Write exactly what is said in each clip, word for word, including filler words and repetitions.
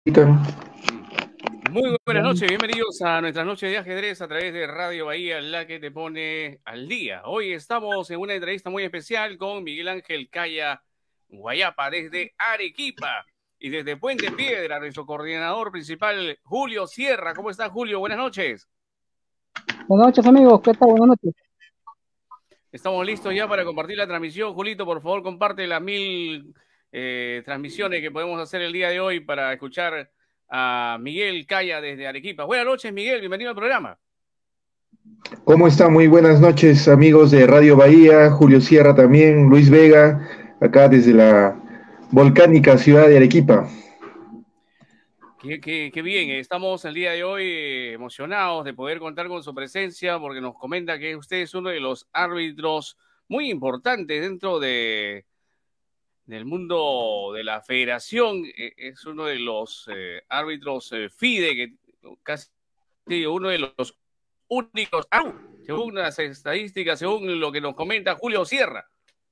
Muy buenas noches, bienvenidos a nuestra noche de ajedrez a través de Radio Bahía, la que te pone al día. Hoy estamos en una entrevista muy especial con Miguel Ángel Caya Guayapa desde Arequipa y desde Puente Piedra, nuestro coordinador principal Julio Sierra. ¿Cómo está, Julio? Buenas noches. Buenas noches, amigos. ¿Qué tal? Buenas noches. Estamos listos ya para compartir la transmisión. Julito, por favor, comparte las mil eh, transmisiones que podemos hacer el día de hoy para escuchar a Miguel Caya desde Arequipa. Buenas noches, Miguel. Bienvenido al programa. ¿Cómo está? Muy buenas noches, amigos de Radio Bahía, Julio Sierra también, Luis Vega, acá desde la volcánica ciudad de Arequipa. Qué, qué, qué bien, estamos el día de hoy emocionados de poder contar con su presencia porque nos comenta que usted es uno de los árbitros muy importantes dentro de, del mundo de la federación. Es uno de los eh, árbitros eh, FIDE, que casi uno de los únicos, ¡au!, según las estadísticas, según lo que nos comenta Julio Sierra.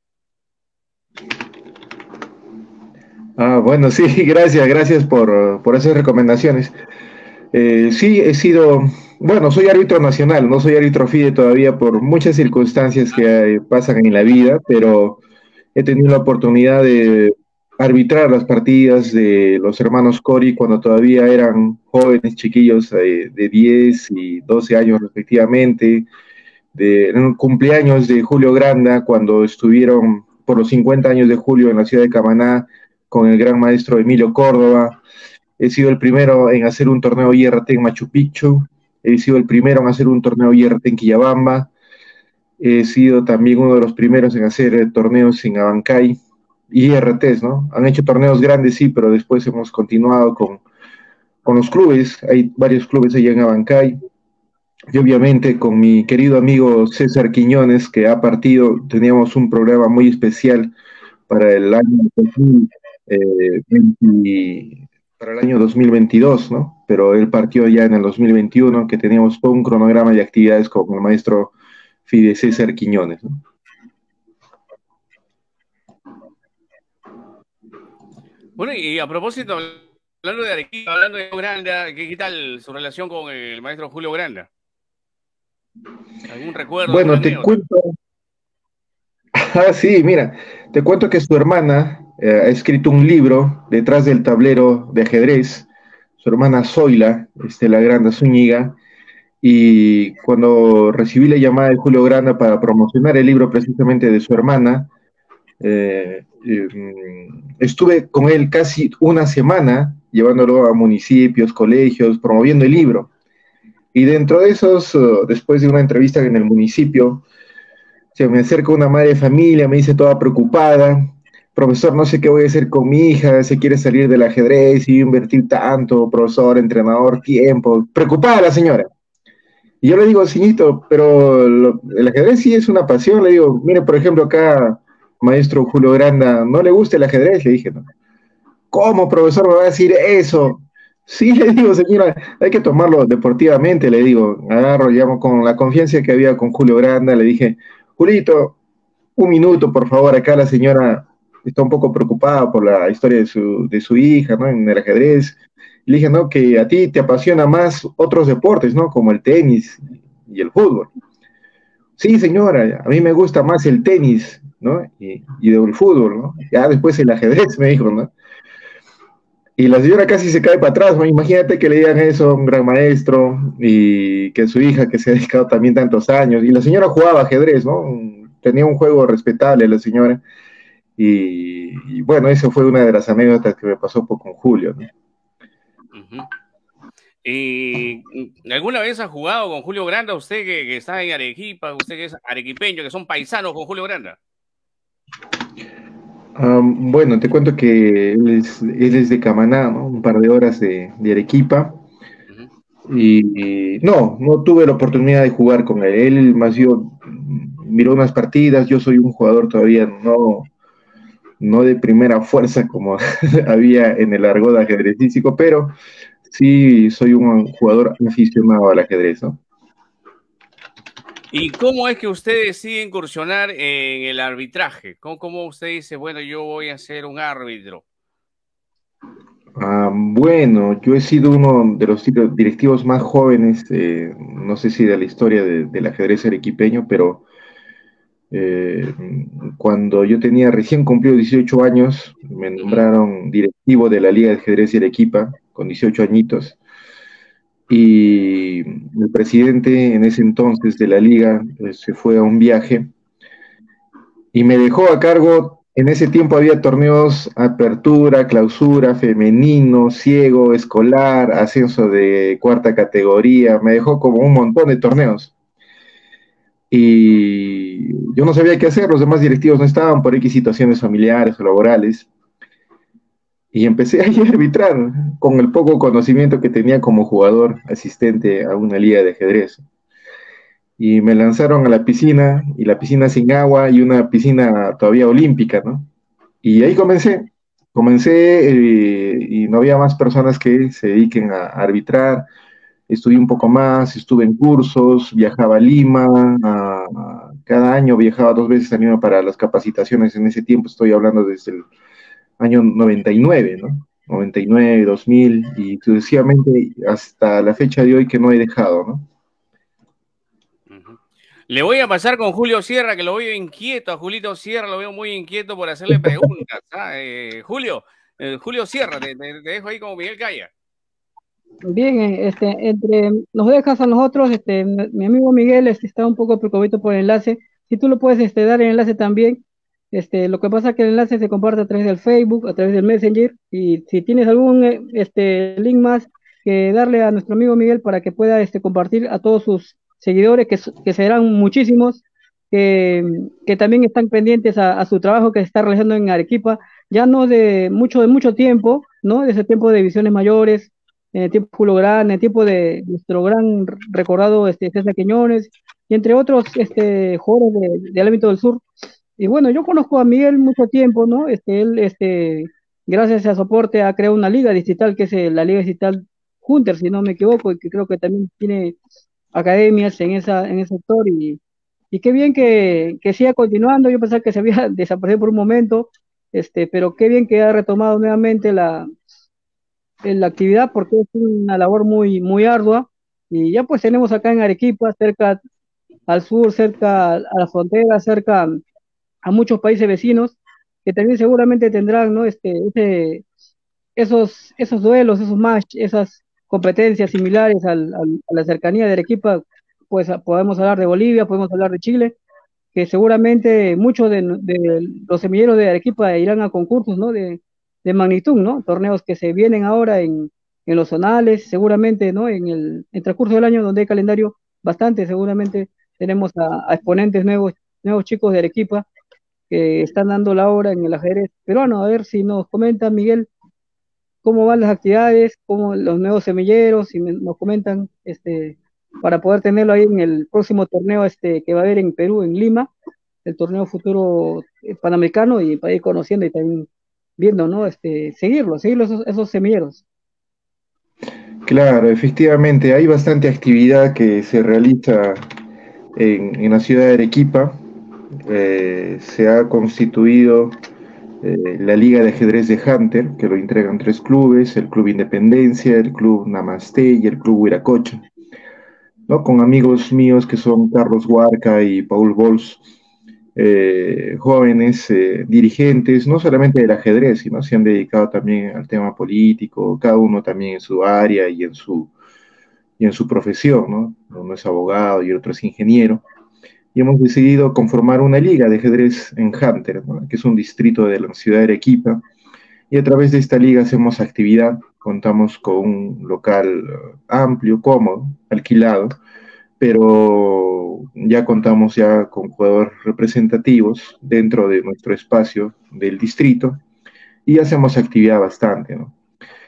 Ah, bueno, sí, gracias, gracias por, por esas recomendaciones. Eh, sí, he sido, bueno, soy árbitro nacional, no soy árbitro FIDE todavía por muchas circunstancias que eh, pasan en la vida, pero he tenido la oportunidad de arbitrar las partidas de los hermanos Cori cuando todavía eran jóvenes, chiquillos eh, de diez y doce años respectivamente, de en un cumpleaños de Julio Granda, cuando estuvieron por los cincuenta años de Julio en la ciudad de Camaná con el gran maestro Emilio Córdoba. He sido el primero en hacer un torneo I R T en Machu Picchu, he sido el primero en hacer un torneo I R T en Quillabamba, he sido también uno de los primeros en hacer eh, torneos en Abancay, I R Ts, ¿no? Han hecho torneos grandes, sí, pero después hemos continuado con, con los clubes, hay varios clubes allá en Abancay, y obviamente con mi querido amigo César Quiñones, que ha partido, teníamos un programa muy especial para el año dos mil veinte, para el año dos mil veintidós, ¿no? Pero él partió ya en el dos mil veintiuno, que teníamos todo un cronograma de actividades con el maestro Fide César Quiñones, ¿no? Bueno, y a propósito, hablando de Arequipa, hablando de Granda, ¿qué, qué tal su relación con el maestro Julio Granda? ¿Algún recuerdo, alguna Bueno, te anécdota? cuento, ah, sí, mira, te cuento que su hermana eh, ha escrito un libro detrás del tablero de ajedrez, su hermana Zoila, este, la Granda Zúñiga, y cuando recibí la llamada de Julio Granda para promocionar el libro precisamente de su hermana, eh, eh, estuve con él casi una semana, llevándolo a municipios, colegios, promoviendo el libro. Y dentro de esos, uh, después de una entrevista en el municipio, se me acerca una madre de familia, me dice toda preocupada: profesor, no sé qué voy a hacer con mi hija, se quiere salir del ajedrez y invertir tanto, profesor, entrenador, tiempo. Preocupada la señora. Y yo le digo, señorito, pero lo, el ajedrez sí es una pasión. Le digo, mire, por ejemplo, acá, maestro Julio Granda, ¿no le gusta el ajedrez? Le dije, no. ¿Cómo, profesor, me va a decir eso? Sí, le digo, señora, hay que tomarlo deportivamente, le digo. Agarro, llamo con la confianza que había con Julio Granda, le dije, Julito, un minuto, por favor, acá la señora está un poco preocupada por la historia de su, de su hija, ¿no? En el ajedrez. Le dije, ¿no? Que a ti te apasiona más otros deportes, ¿no? Como el tenis y el fútbol. Sí, señora, a mí me gusta más el tenis, ¿no? Y, y el fútbol, ¿no? Ya después el ajedrez, me dijo, ¿no? Y la señora casi se cae para atrás, ¿no? Imagínate que le digan eso a un gran maestro y que su hija, que se ha dedicado también tantos años, y la señora jugaba ajedrez, ¿no? Tenía un juego respetable la señora, y, y bueno, eso fue una de las anécdotas que me pasó por, con Julio, ¿no? Uh-huh. ¿Y alguna vez ha jugado con Julio Granda, usted que, que está en Arequipa, usted que es arequipeño, que son paisanos con Julio Granda? Um, bueno, te cuento que él es, él es de Camaná, ¿no? Un par de horas de, de Arequipa. Uh-huh. Y, y, no, no tuve la oportunidad de jugar con él. Él más yo miró unas partidas, yo soy un jugador todavía no, no de primera fuerza como había en el argot ajedrecístico, pero sí soy un jugador aficionado al ajedrez, ¿no? ¿Y cómo es que usted decide incursionar en el arbitraje? ¿Cómo, cómo usted dice, bueno, yo voy a ser un árbitro? Ah, bueno, yo he sido uno de los dir- directivos más jóvenes, eh, no sé si de la historia de- del ajedrez arequipeño, pero eh, cuando yo tenía recién cumplido dieciocho años, me Ujú. nombraron directivo de la Liga de Ajedrez de Arequipa, con dieciocho añitos, y el presidente en ese entonces de la liga eh, se fue a un viaje y me dejó a cargo. En ese tiempo había torneos apertura, clausura, femenino, ciego, escolar, ascenso de cuarta categoría, me dejó como un montón de torneos. Y yo no sabía qué hacer, los demás directivos no estaban por X situaciones familiares o laborales. Y empecé ahí a arbitrar con el poco conocimiento que tenía como jugador asistente a una liga de ajedrez. Y me lanzaron a la piscina, y la piscina sin agua y una piscina todavía olímpica, ¿no? Y ahí comencé, comencé eh, y no había más personas que se dediquen a, a arbitrar. Estudié un poco más, estuve en cursos, viajaba a Lima, a- a- cada año viajaba dos veces a Lima para las capacitaciones. En ese tiempo estoy hablando desde el año noventa y nueve, ¿no? noventa y nueve, dos mil y sucesivamente hasta la fecha de hoy que no he dejado, ¿no? Ujú. Le voy a pasar con Julio Sierra, que lo veo inquieto. A Julito Sierra lo veo muy inquieto por hacerle preguntas. ¿Ah? Eh, Julio, eh, Julio Sierra, te, te- te dejo ahí como Miguel Calla. Bien, eh, este, entre nos dejas a nosotros, este, mi, mi amigo Miguel este, está un poco preocupado por el enlace. Si tú lo puedes este, dar el enlace también, este, lo que pasa es que el enlace se comparte a través del Facebook, a través del Messenger, y si tienes algún eh, este, link más que darle a nuestro amigo Miguel para que pueda este, compartir a todos sus seguidores, que, s- que serán muchísimos, que, que también están pendientes a, a su trabajo que se está realizando en Arequipa, ya no de mucho, de mucho tiempo, ¿no? De ese tiempo de divisiones mayores en el tiempo Julio Grande, en el tiempo de nuestro gran recordado este, César Quiñones, y entre otros este, jugadores de- del ámbito del sur. Y bueno, yo conozco a Miguel mucho tiempo, ¿no? Este, él, este, gracias a soporte, ha creado una liga distrital, que es eh, la Liga Distrital Hunter, si no me equivoco, y que creo que también tiene academias en esa, en ese sector, y, y qué bien que, que siga continuando. Yo pensaba que se había desaparecido por un momento, este, pero qué bien que ha retomado nuevamente la, en la actividad porque es una labor muy, muy ardua y ya pues tenemos acá en Arequipa, cerca al sur, cerca a la frontera, cerca a muchos países vecinos que también seguramente tendrán, ¿no? Este, ese, esos, esos duelos, esos match, esas competencias similares al, al, a la cercanía de Arequipa, pues a- podemos hablar de Bolivia, podemos hablar de Chile, que seguramente muchos de, de los semilleros de Arequipa irán a concursos, ¿no? De, de magnitud, ¿no? Torneos que se vienen ahora en, en los zonales, seguramente, ¿no? En el, en el transcurso del año donde hay calendario bastante, seguramente tenemos a, a exponentes nuevos, nuevos chicos de Arequipa que están dando la hora en el ajedrez peruano. A ver si nos comenta Miguel cómo van las actividades, cómo los nuevos semilleros, y me- nos comentan este, para poder tenerlo ahí en el próximo torneo este, que va a haber en Perú, en Lima, el torneo futuro eh, panamericano, y para ir conociendo y también viendo, ¿no? Este, seguirlo, seguirlo esos, esos semilleros. Claro, efectivamente, hay bastante actividad que se realiza en, en la ciudad de Arequipa. Eh, se ha constituido eh, la Liga de Ajedrez de Hunter, que lo entregan tres clubes: el Club Independencia, el Club Namaste y el Club Huiracocha, ¿no? Con amigos míos que son Carlos Huarca y Paul Bols, eh, jóvenes eh, dirigentes, no solamente del ajedrez, sino se han dedicado también al tema político, cada uno también en su área y en su, y en su profesión, ¿no? Uno es abogado y el otro es ingeniero. Y hemos decidido conformar una liga de ajedrez en Hunter, ¿no? Que es un distrito de la ciudad de Arequipa, y a través de esta liga hacemos actividad. Contamos con un local uh, amplio, cómodo, alquilado, pero ya contamos ya con jugadores representativos dentro de nuestro espacio del distrito y hacemos actividad bastante, ¿no?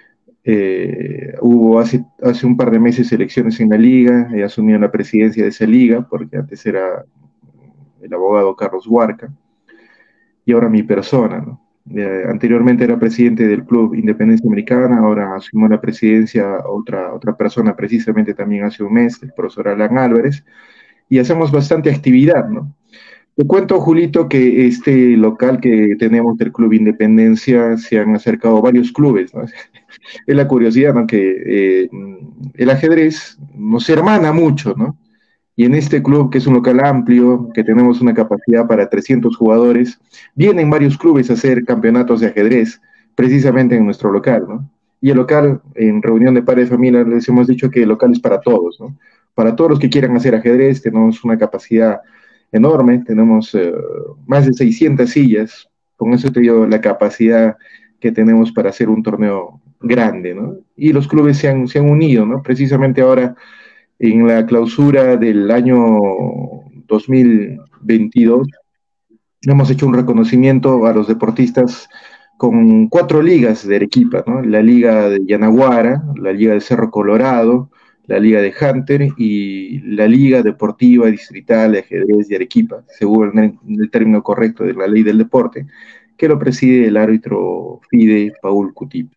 Eh, hubo hace, hace un par de meses elecciones en la liga, he asumido la presidencia de esa liga porque antes era el abogado Carlos Huarca y ahora mi persona, ¿no? Eh, anteriormente era presidente del Club Independencia Americana, ahora asumió la presidencia otra, otra persona precisamente también hace un mes, el profesor Alan Álvarez, y hacemos bastante actividad, ¿no? Te cuento, Julito, que este local que tenemos del Club Independencia se han acercado varios clubes, ¿no? Es la curiosidad, ¿no? Que eh, el ajedrez nos hermana mucho, ¿no? Y en este club, que es un local amplio, que tenemos una capacidad para trescientos jugadores, vienen varios clubes a hacer campeonatos de ajedrez, precisamente en nuestro local, ¿no? Y el local, en reunión de padres de familia, les hemos dicho que el local es para todos, ¿no? Para todos los que quieran hacer ajedrez, tenemos una capacidad enorme, tenemos eh, más de seiscientas sillas, con eso te digo la capacidad que tenemos para hacer un torneo grande, ¿no? Y los clubes se han, se han unido, ¿no? Precisamente ahora en la clausura del año dos mil veintidós hemos hecho un reconocimiento a los deportistas con cuatro ligas de Arequipa, ¿no? La Liga de Yanaguara, la Liga de Cerro Colorado, la Liga de Hunter y la Liga Deportiva Distrital de Ajedrez de Arequipa, según el, el término correcto de la ley del deporte, que lo preside el árbitro FIDE Paul Cutip.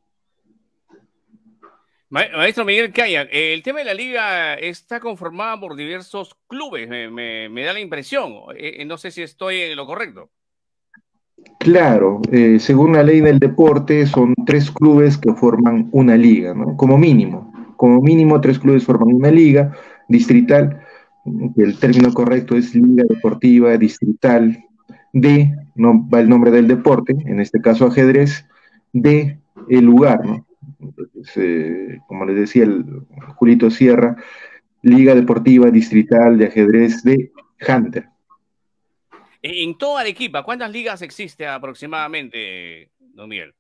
Maestro Miguel Caya, el tema de la liga está conformada por diversos clubes, me, me, me da la impresión, eh, no sé si estoy en lo correcto. Claro, eh, según la ley del deporte son tres clubes que forman una liga, ¿no? Como mínimo, como mínimo tres clubes forman una liga distrital, el término correcto es Liga Deportiva Distrital de, no va el nombre del deporte, en este caso ajedrez, de el lugar, ¿no? Entonces, eh, como les decía el Julito Sierra, Liga Deportiva Distrital de Ajedrez de Hunter. En toda Arequipa, ¿cuántas ligas existe aproximadamente, don Miguel?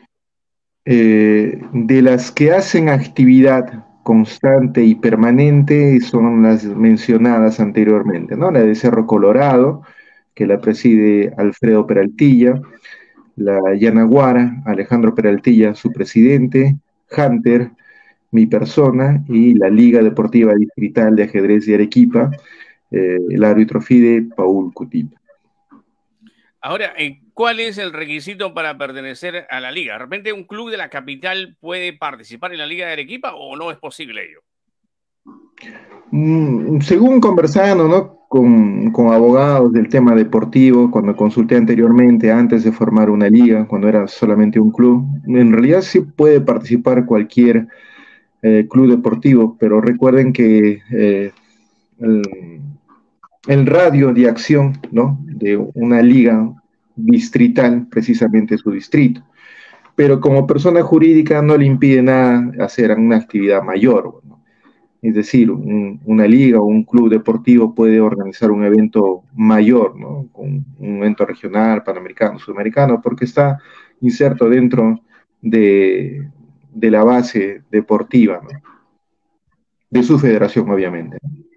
Eh, de las que hacen actividad constante y permanente son las mencionadas anteriormente, ¿no? La de Cerro Colorado, que la preside Alfredo Peraltilla, la Yanaguara, Alejandro Peraltilla, su presidente, Hunter, mi persona, y la Liga Deportiva Distrital de Ajedrez de Arequipa, eh, el árbitro FIDE, Paul Cutip. Ahora, ¿cuál es el requisito para pertenecer a la liga? ¿De repente un club de la capital puede participar en la Liga de Arequipa o no es posible ello? Mm, según conversando, ¿no? Con, con abogados del tema deportivo, cuando consulté anteriormente, antes de formar una liga, cuando era solamente un club, en realidad sí puede participar cualquier eh, club deportivo, pero recuerden que eh, el, el radio de acción, ¿no? De una liga distrital, precisamente su distrito. Pero como persona jurídica no le impide nada hacer una actividad mayor, ¿no? Es decir, un, una liga o un club deportivo puede organizar un evento mayor, ¿no? Un, un evento regional, panamericano, sudamericano, porque está inserto dentro de, de la base deportiva, ¿no? De su federación, obviamente.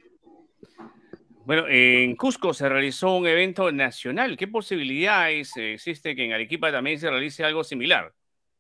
Bueno, en Cusco se realizó un evento nacional. ¿Qué posibilidades existe que en Arequipa también se realice algo similar?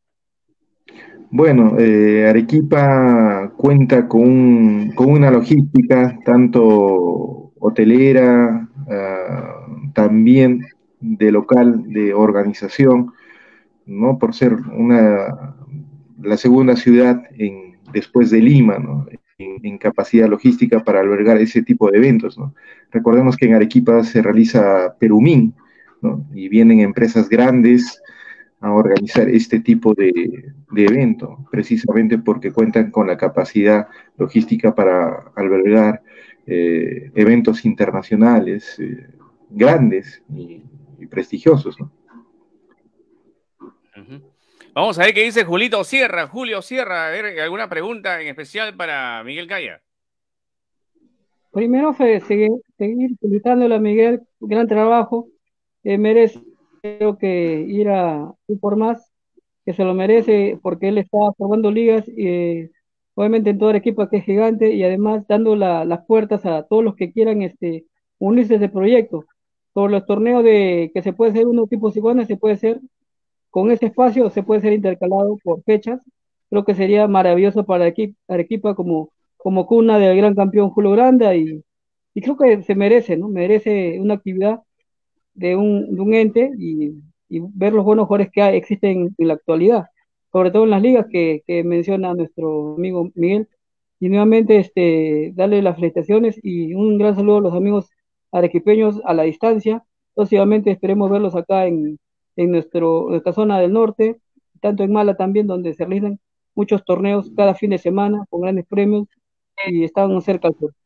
Bueno, eh, Arequipa cuenta con, un, con, una logística tanto hotelera, uh, también de local, de organización, ¿no? Por ser una, la segunda ciudad en, después de Lima, ¿no? En, en, capacidad logística para albergar ese tipo de eventos, ¿no? Recordemos que en Arequipa se realiza Perumín, ¿no? Y vienen empresas grandes a organizar este tipo de, de evento, precisamente porque cuentan con la capacidad logística para albergar eh, eventos internacionales eh, grandes y, y prestigiosos, ¿no? Uh-huh. Vamos a ver qué dice Julito Sierra. Julio Sierra, a ver, ¿alguna pregunta en especial para Miguel Caya? Primero, Fede, seguir, seguir felicitándole a Miguel, gran trabajo, eh, merece creo que ir a ir por más, que se lo merece porque él está formando ligas, eh, obviamente en toda Arequipa que es gigante y además dando la, las puertas a todos los que quieran este, unirse a ese proyecto. Sobre los torneos de que se puede hacer uno tipo Ciguana, se puede hacer con ese espacio, se puede ser intercalado por fechas. Creo que sería maravilloso para Arequipa, Arequipa como, como cuna del gran campeón Julio Granda y, y creo que se merece, ¿no? Merece una actividad de un, de un ente y, y ver los buenos jugadores que hay, existen en la actualidad, sobre todo en las ligas que, que menciona nuestro amigo Miguel. Y nuevamente este, darle las felicitaciones y un gran saludo a los amigos arequipeños a la distancia. Próximamente esperemos verlos acá en, en nuestro, nuestra zona del norte, tanto en Mala también, donde se realizan muchos torneos cada fin de semana con grandes premios y están cerca al sur.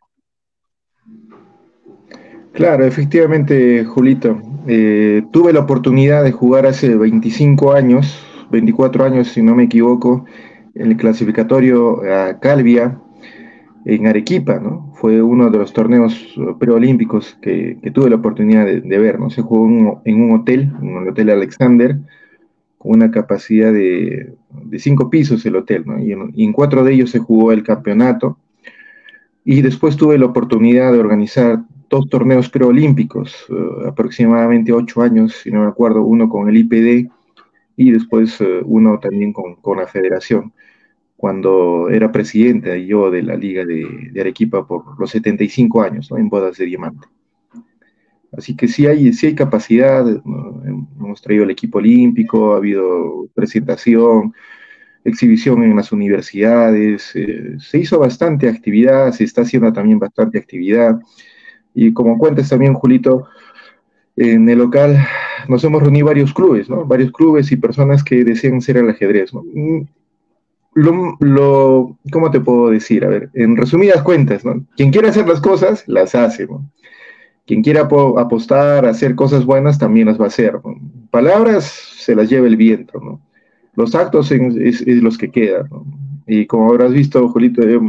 Claro, efectivamente, Julito. Eh, tuve la oportunidad de jugar hace veinticinco años, veinticuatro años si no me equivoco, en el clasificatorio a Calvia, en Arequipa, ¿no? Fue uno de los torneos preolímpicos que, que tuve la oportunidad de, de ver, ¿no? Se jugó en, en un hotel, en el Hotel Alexander, con una capacidad de, de cinco pisos el hotel, ¿no? Y en, y en cuatro de ellos se jugó el campeonato. Y después tuve la oportunidad de organizar dos torneos preolímpicos, uh, aproximadamente ocho años, si no me acuerdo, uno con el I P D y después uh, uno también con, con la federación, cuando era presidente yo de la Liga de, de Arequipa por los setenta y cinco años, ¿no? En bodas de diamante. Así que sí hay, sí hay capacidad, ¿no? Hemos traído el equipo olímpico, ha habido presentación, exhibición en las universidades, eh, se hizo bastante actividad, se está haciendo también bastante actividad. Y como cuentas también, Julito, en el local nos hemos reunido varios clubes, ¿no? Varios clubes y personas que desean ser al ajedrez, ¿no? Lo, lo, ¿cómo te puedo decir? A ver, en resumidas cuentas, ¿no? Quien quiere hacer las cosas, las hace, ¿no? Quien quiera apostar, hacer cosas buenas, también las va a hacer, ¿no? Palabras se las lleva el viento, ¿no? Los actos es, es, es los que quedan, ¿no? Y como habrás visto, Julito, yo,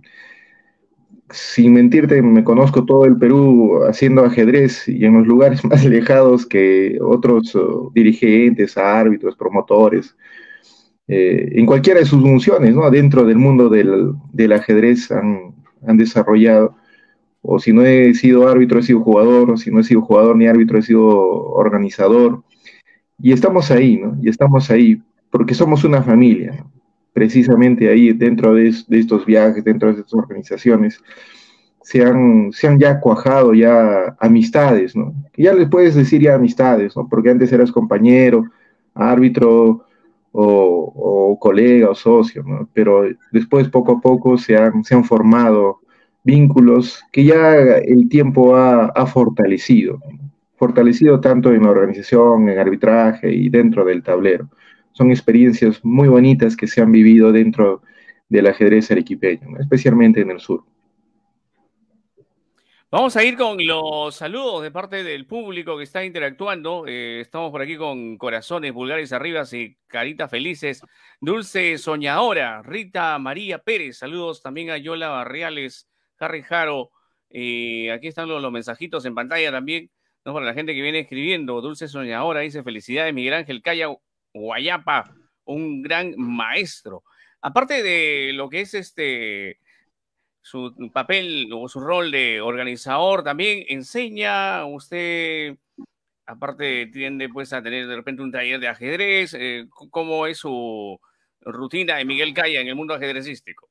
sin mentirte, me conozco todo el Perú haciendo ajedrez y en los lugares más alejados que otros uh, dirigentes, árbitros, promotores, eh, en cualquiera de sus funciones, ¿no? Dentro del mundo del, del ajedrez han, han desarrollado. O si no he sido árbitro, he sido jugador, o si no he sido jugador ni árbitro, he sido organizador. Y estamos ahí, ¿no? Y estamos ahí porque somos una familia, ¿no? Precisamente ahí, dentro de, de estos viajes, dentro de estas organizaciones, se han, se han ya cuajado ya amistades, ¿no? Ya les puedes decir ya amistades, ¿no? Porque antes eras compañero, árbitro, o, o colega, o socio, ¿no? Pero después, poco a poco, se han, se han formado vínculos que ya el tiempo ha, ha fortalecido, ¿no? Fortalecido tanto en la organización, en arbitraje y dentro del tablero. Son experiencias muy bonitas que se han vivido dentro del ajedrez arequipeño, ¿no? Especialmente en el sur. Vamos a ir con los saludos de parte del público que está interactuando. Eh, estamos por aquí con corazones, pulgares arriba y caritas felices. Dulce Soñadora, Rita María Pérez. Saludos también a Yola Barriales, Harry Jaro. Eh, aquí están los, los mensajitos en pantalla también, ¿no? Para la gente que viene escribiendo. Dulce Soñadora dice: felicidades, Miguel Ángel Calla Guayapa, un gran maestro. Aparte de lo que es este... su papel o su rol de organizador, también enseña, usted aparte tiende pues a tener de repente un taller de ajedrez, eh, ¿cómo es su rutina de Miguel Calla en el mundo ajedrecístico?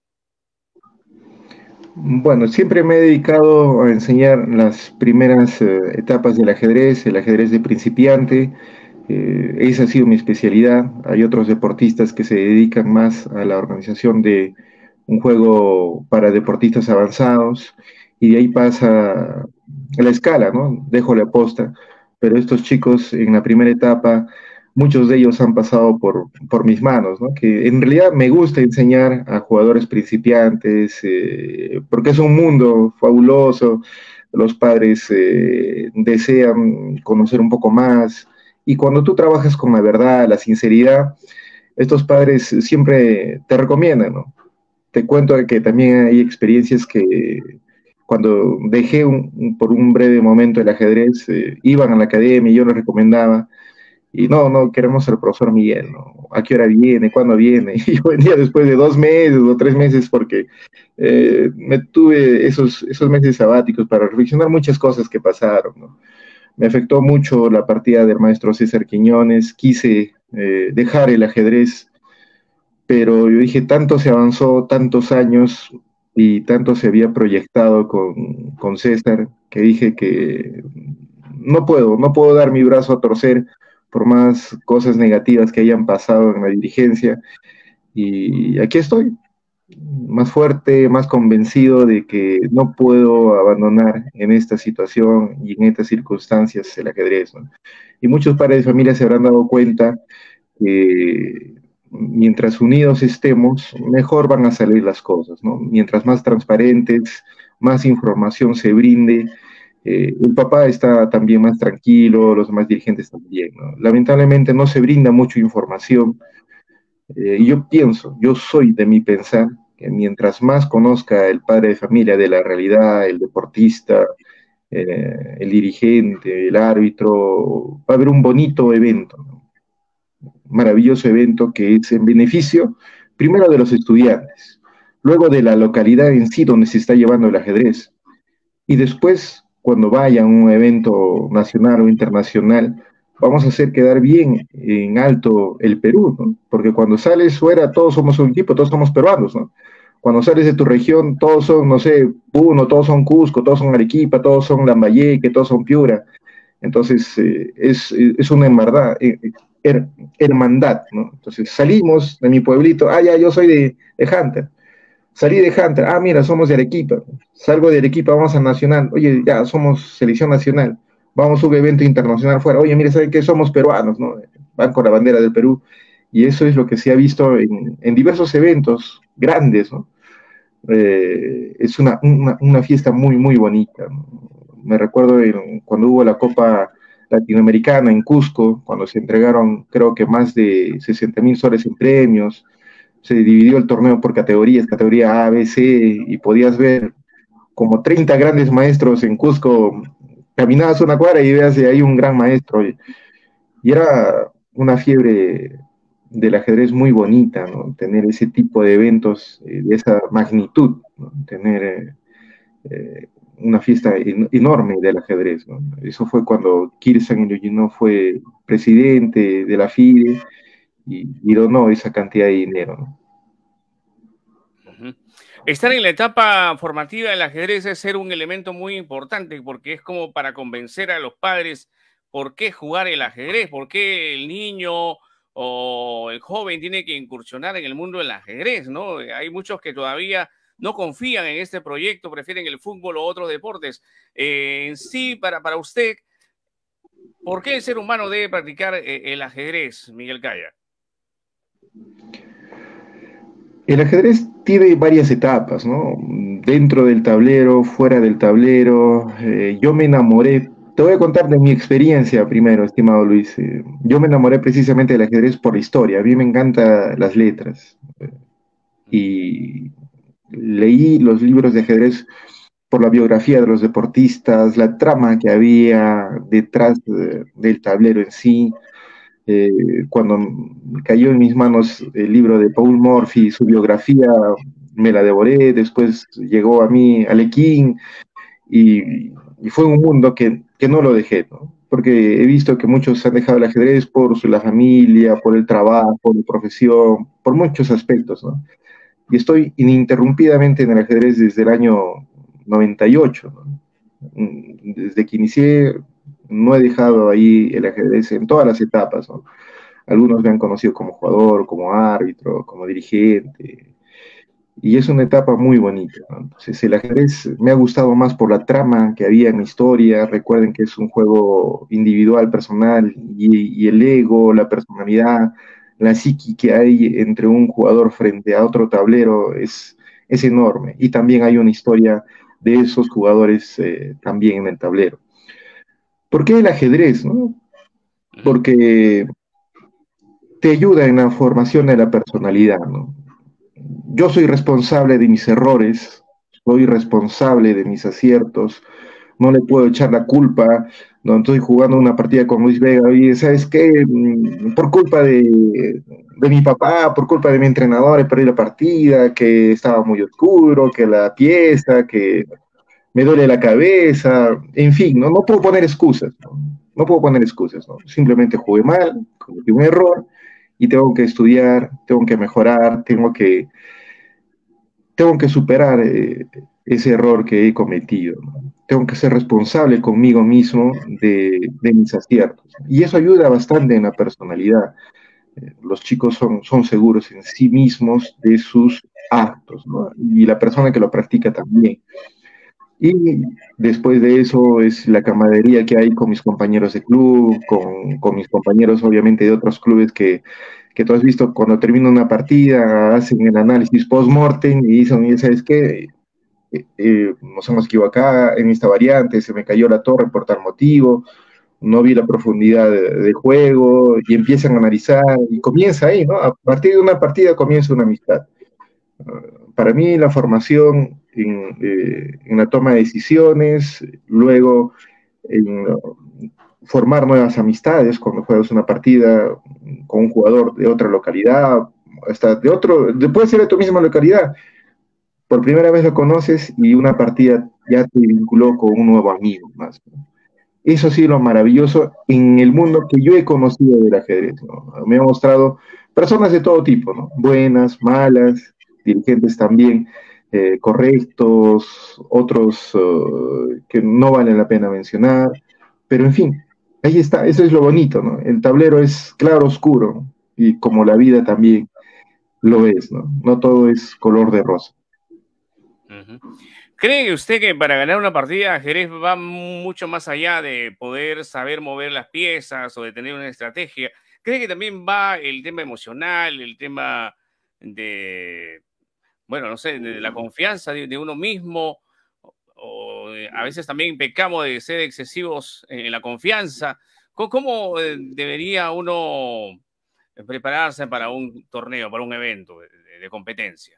Bueno, siempre me he dedicado a enseñar las primeras eh, etapas del ajedrez, el ajedrez de principiante. Eh, esa ha sido mi especialidad. Hay otros deportistas que se dedican más a la organización de un juego para deportistas avanzados, y de ahí pasa la escala, ¿no? Dejo la posta, pero estos chicos en la primera etapa, muchos de ellos han pasado por, por mis manos, ¿no? Que en realidad me gusta enseñar a jugadores principiantes, eh, porque es un mundo fabuloso, los padres eh, desean conocer un poco más, y cuando tú trabajas con la verdad, la sinceridad, estos padres siempre te recomiendan, ¿no? Te cuento que también hay experiencias que cuando dejé un, por un breve momento el ajedrez, eh, iban a la academia y yo les recomendaba, y no, no, queremos al profesor Miguel, ¿no? ¿A qué hora viene? ¿Cuándo viene? Y yo venía después de dos meses o tres meses porque eh, me tuve esos, esos meses sabáticos para reflexionar muchas cosas que pasaron, ¿no? Me afectó mucho la partida del maestro César Quiñones, quise eh, dejar el ajedrez, pero yo dije, tanto se avanzó, tantos años, y tanto se había proyectado con, con César, que dije que no puedo, no puedo dar mi brazo a torcer por más cosas negativas que hayan pasado en la dirigencia, y aquí estoy, más fuerte, más convencido de que no puedo abandonar en esta situación y en estas circunstancias el ajedrez, ¿no? Y muchos padres de familia se habrán dado cuenta que mientras unidos estemos, mejor van a salir las cosas, ¿no? Mientras más transparentes, más información se brinde, eh, el papá está también más tranquilo, los demás dirigentes también, ¿no? Lamentablemente no se brinda mucha información, eh, y yo pienso, yo soy de mi pensar, que mientras más conozca el padre de familia de la realidad, el deportista, eh, el dirigente, el árbitro, va a haber un bonito evento, ¿no? Maravilloso evento que es en beneficio, primero de los estudiantes, luego de la localidad en sí donde se está llevando el ajedrez, y después, cuando vaya a un evento nacional o internacional, vamos a hacer quedar bien en alto el Perú, ¿no? Porque cuando sales fuera, todos somos un equipo, todos somos peruanos, ¿no? Cuando sales de tu región, todos son, no sé, Puno, todos son Cusco, todos son Arequipa, todos son Lambayeque, todos son Piura. Entonces, eh, es, es una hermandad, eh, her, hermandad, ¿no? Entonces, salimos de mi pueblito, ah, ya, yo soy de, de Hunter. Salí de Hunter, ah, mira, somos de Arequipa. Salgo de Arequipa, vamos a Nacional. Oye, ya, somos selección nacional. Vamos a un evento internacional fuera. Oye, mira, ¿saben qué? Somos peruanos, ¿no? Van con la bandera del Perú. Y eso es lo que se ha visto en, en diversos eventos grandes, ¿no? Eh, es una, una, una, fiesta muy, muy bonita, ¿no? Me recuerdo en, cuando hubo la Copa Latinoamericana en Cusco, cuando se entregaron, creo que más de sesenta mil soles en premios. Se dividió el torneo por categorías, categoría A, B, C, y podías ver como treinta grandes maestros en Cusco. Caminabas una cuadra y veas ahí un gran maestro. Y, y era una fiebre del ajedrez muy bonita, ¿no? Tener ese tipo de eventos eh, de esa magnitud, ¿no? Tener eh, eh, una fiesta en, enorme del ajedrez, ¿no? Eso fue cuando Kirsan Ilyushinov fue presidente de la FIDE y, y donó esa cantidad de dinero, ¿no? Uh-huh. Estar en la etapa formativa del ajedrez es ser un elemento muy importante porque es como para convencer a los padres por qué jugar el ajedrez, por qué el niño o el joven tiene que incursionar en el mundo del ajedrez, ¿no? Hay muchos que todavía no confían en este proyecto, prefieren el fútbol o otros deportes. Eh, en sí, para, para usted, ¿por qué el ser humano debe practicar eh, el ajedrez, Miguel Caya? El ajedrez tiene varias etapas, ¿no? Dentro del tablero, fuera del tablero. Eh, yo me enamoré, te voy a contar de mi experiencia primero, estimado Luis. Eh, yo me enamoré precisamente del ajedrez por la historia. A mí me encantan las letras. Eh, y leí los libros de ajedrez por la biografía de los deportistas, la trama que había detrás de, del tablero en sí. Eh, cuando cayó en mis manos el libro de Paul Morphy, su biografía, me la devoré, después llegó a mí Alekhine, y, y fue un mundo que, que no lo dejé, ¿no? Porque he visto que muchos han dejado el ajedrez por su, la familia, por el trabajo, por la profesión, por muchos aspectos, ¿no? Y estoy ininterrumpidamente en el ajedrez desde el año noventa y ocho, ¿no? Desde que inicié, no he dejado ahí el ajedrez en todas las etapas, ¿no? Algunos me han conocido como jugador, como árbitro, como dirigente, y es una etapa muy bonita, ¿no? Entonces el ajedrez me ha gustado más por la trama que había en la historia. Recuerden que es un juego individual, personal, y, y el ego, la personalidad, la psiqui que hay entre un jugador frente a otro tablero es, es enorme, y también hay una historia de esos jugadores eh, también en el tablero. ¿Por qué el ajedrez, no? Porque te ayuda en la formación de la personalidad, ¿no? Yo soy responsable de mis errores, soy responsable de mis aciertos, no le puedo echar la culpa. No estoy jugando una partida con Luis Vega y, ¿sabes qué? Por culpa de, de mi papá, por culpa de mi entrenador, he perdido la partida, que estaba muy oscuro, que la pieza, que me duele la cabeza, en fin, no, no puedo poner excusas, ¿no? No puedo poner excusas, ¿no? Simplemente jugué mal, cometí un error y tengo que estudiar, tengo que mejorar, tengo que, tengo que superar eh, ese error que he cometido, ¿no? Tengo que ser responsable conmigo mismo de, de mis aciertos. Y eso ayuda bastante en la personalidad. Eh, los chicos son, son seguros en sí mismos, de sus actos, ¿no? Y la persona que lo practica también. Y después de eso es la camaradería que hay con mis compañeros de club, con, con mis compañeros obviamente de otros clubes que, que tú has visto cuando termina una partida, hacen el análisis post-mortem y dicen, "Oye, ¿sabes qué? Eh, eh, nos hemos equivocado en esta variante, se me cayó la torre por tal motivo, no vi la profundidad de, de juego", y empiezan a analizar y comienza ahí, ¿no? A partir de una partida comienza una amistad. Para mí la formación en, eh, en la toma de decisiones, luego en uh, formar nuevas amistades cuando juegas una partida con un jugador de otra localidad, hasta de otro, de, puede ser de tu misma localidad, por primera vez lo conoces y una partida ya te vinculó con un nuevo amigo más, ¿no? Eso sí, lo maravilloso en el mundo que yo he conocido del ajedrez, ¿no? Me ha mostrado personas de todo tipo, ¿no? Buenas, malas, dirigentes también eh, correctos, otros uh, que no valen la pena mencionar, pero en fin, ahí está, eso es lo bonito, ¿no? El tablero es claro, oscuro, y como la vida también lo es, ¿no? No todo es color de rosa. Uh-huh. ¿Cree usted que para ganar una partida de ajedrez va mucho más allá de poder saber mover las piezas o de tener una estrategia? ¿Cree que también va el tema emocional, el tema de, bueno, no sé, de la confianza de, de uno mismo? O, o de, a veces también pecamos de ser excesivos en la confianza. ¿Cómo, cómo eh, debería uno prepararse para un torneo, para un evento de, de competencia?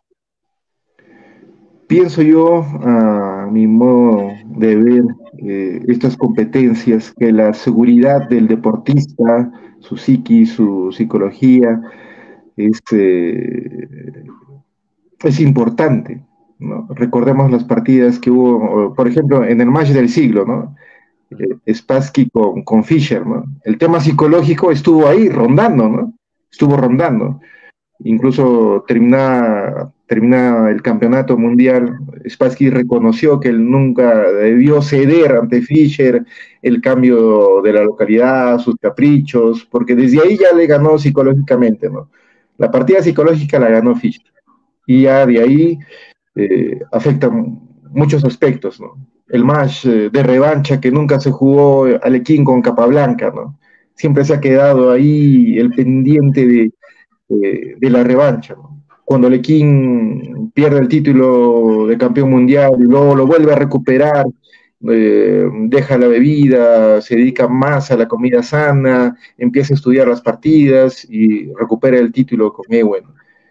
Pienso yo, a mi modo de ver, eh, estas competencias, que la seguridad del deportista, su psiqui, su psicología, es, eh, es importante, ¿no? Recordemos las partidas que hubo, por ejemplo, en el match del siglo, ¿no? Eh, Spassky con, con Fischer, ¿no? El tema psicológico estuvo ahí, rondando, ¿no? Estuvo rondando. Incluso termina, termina el campeonato mundial, Spassky reconoció que él nunca debió ceder ante Fischer, el cambio de la localidad, sus caprichos, porque desde ahí ya le ganó psicológicamente, ¿no? La partida psicológica la ganó Fischer, y ya de ahí eh, afecta muchos aspectos, ¿no? El match eh, de revancha que nunca se jugó Alequín con Capablanca, ¿no? Siempre se ha quedado ahí el pendiente de de, de la revancha, ¿no? Cuando Lequín pierde el título de campeón mundial y luego lo vuelve a recuperar, eh, deja la bebida, se dedica más a la comida sana, empieza a estudiar las partidas y recupera el título con Ewen.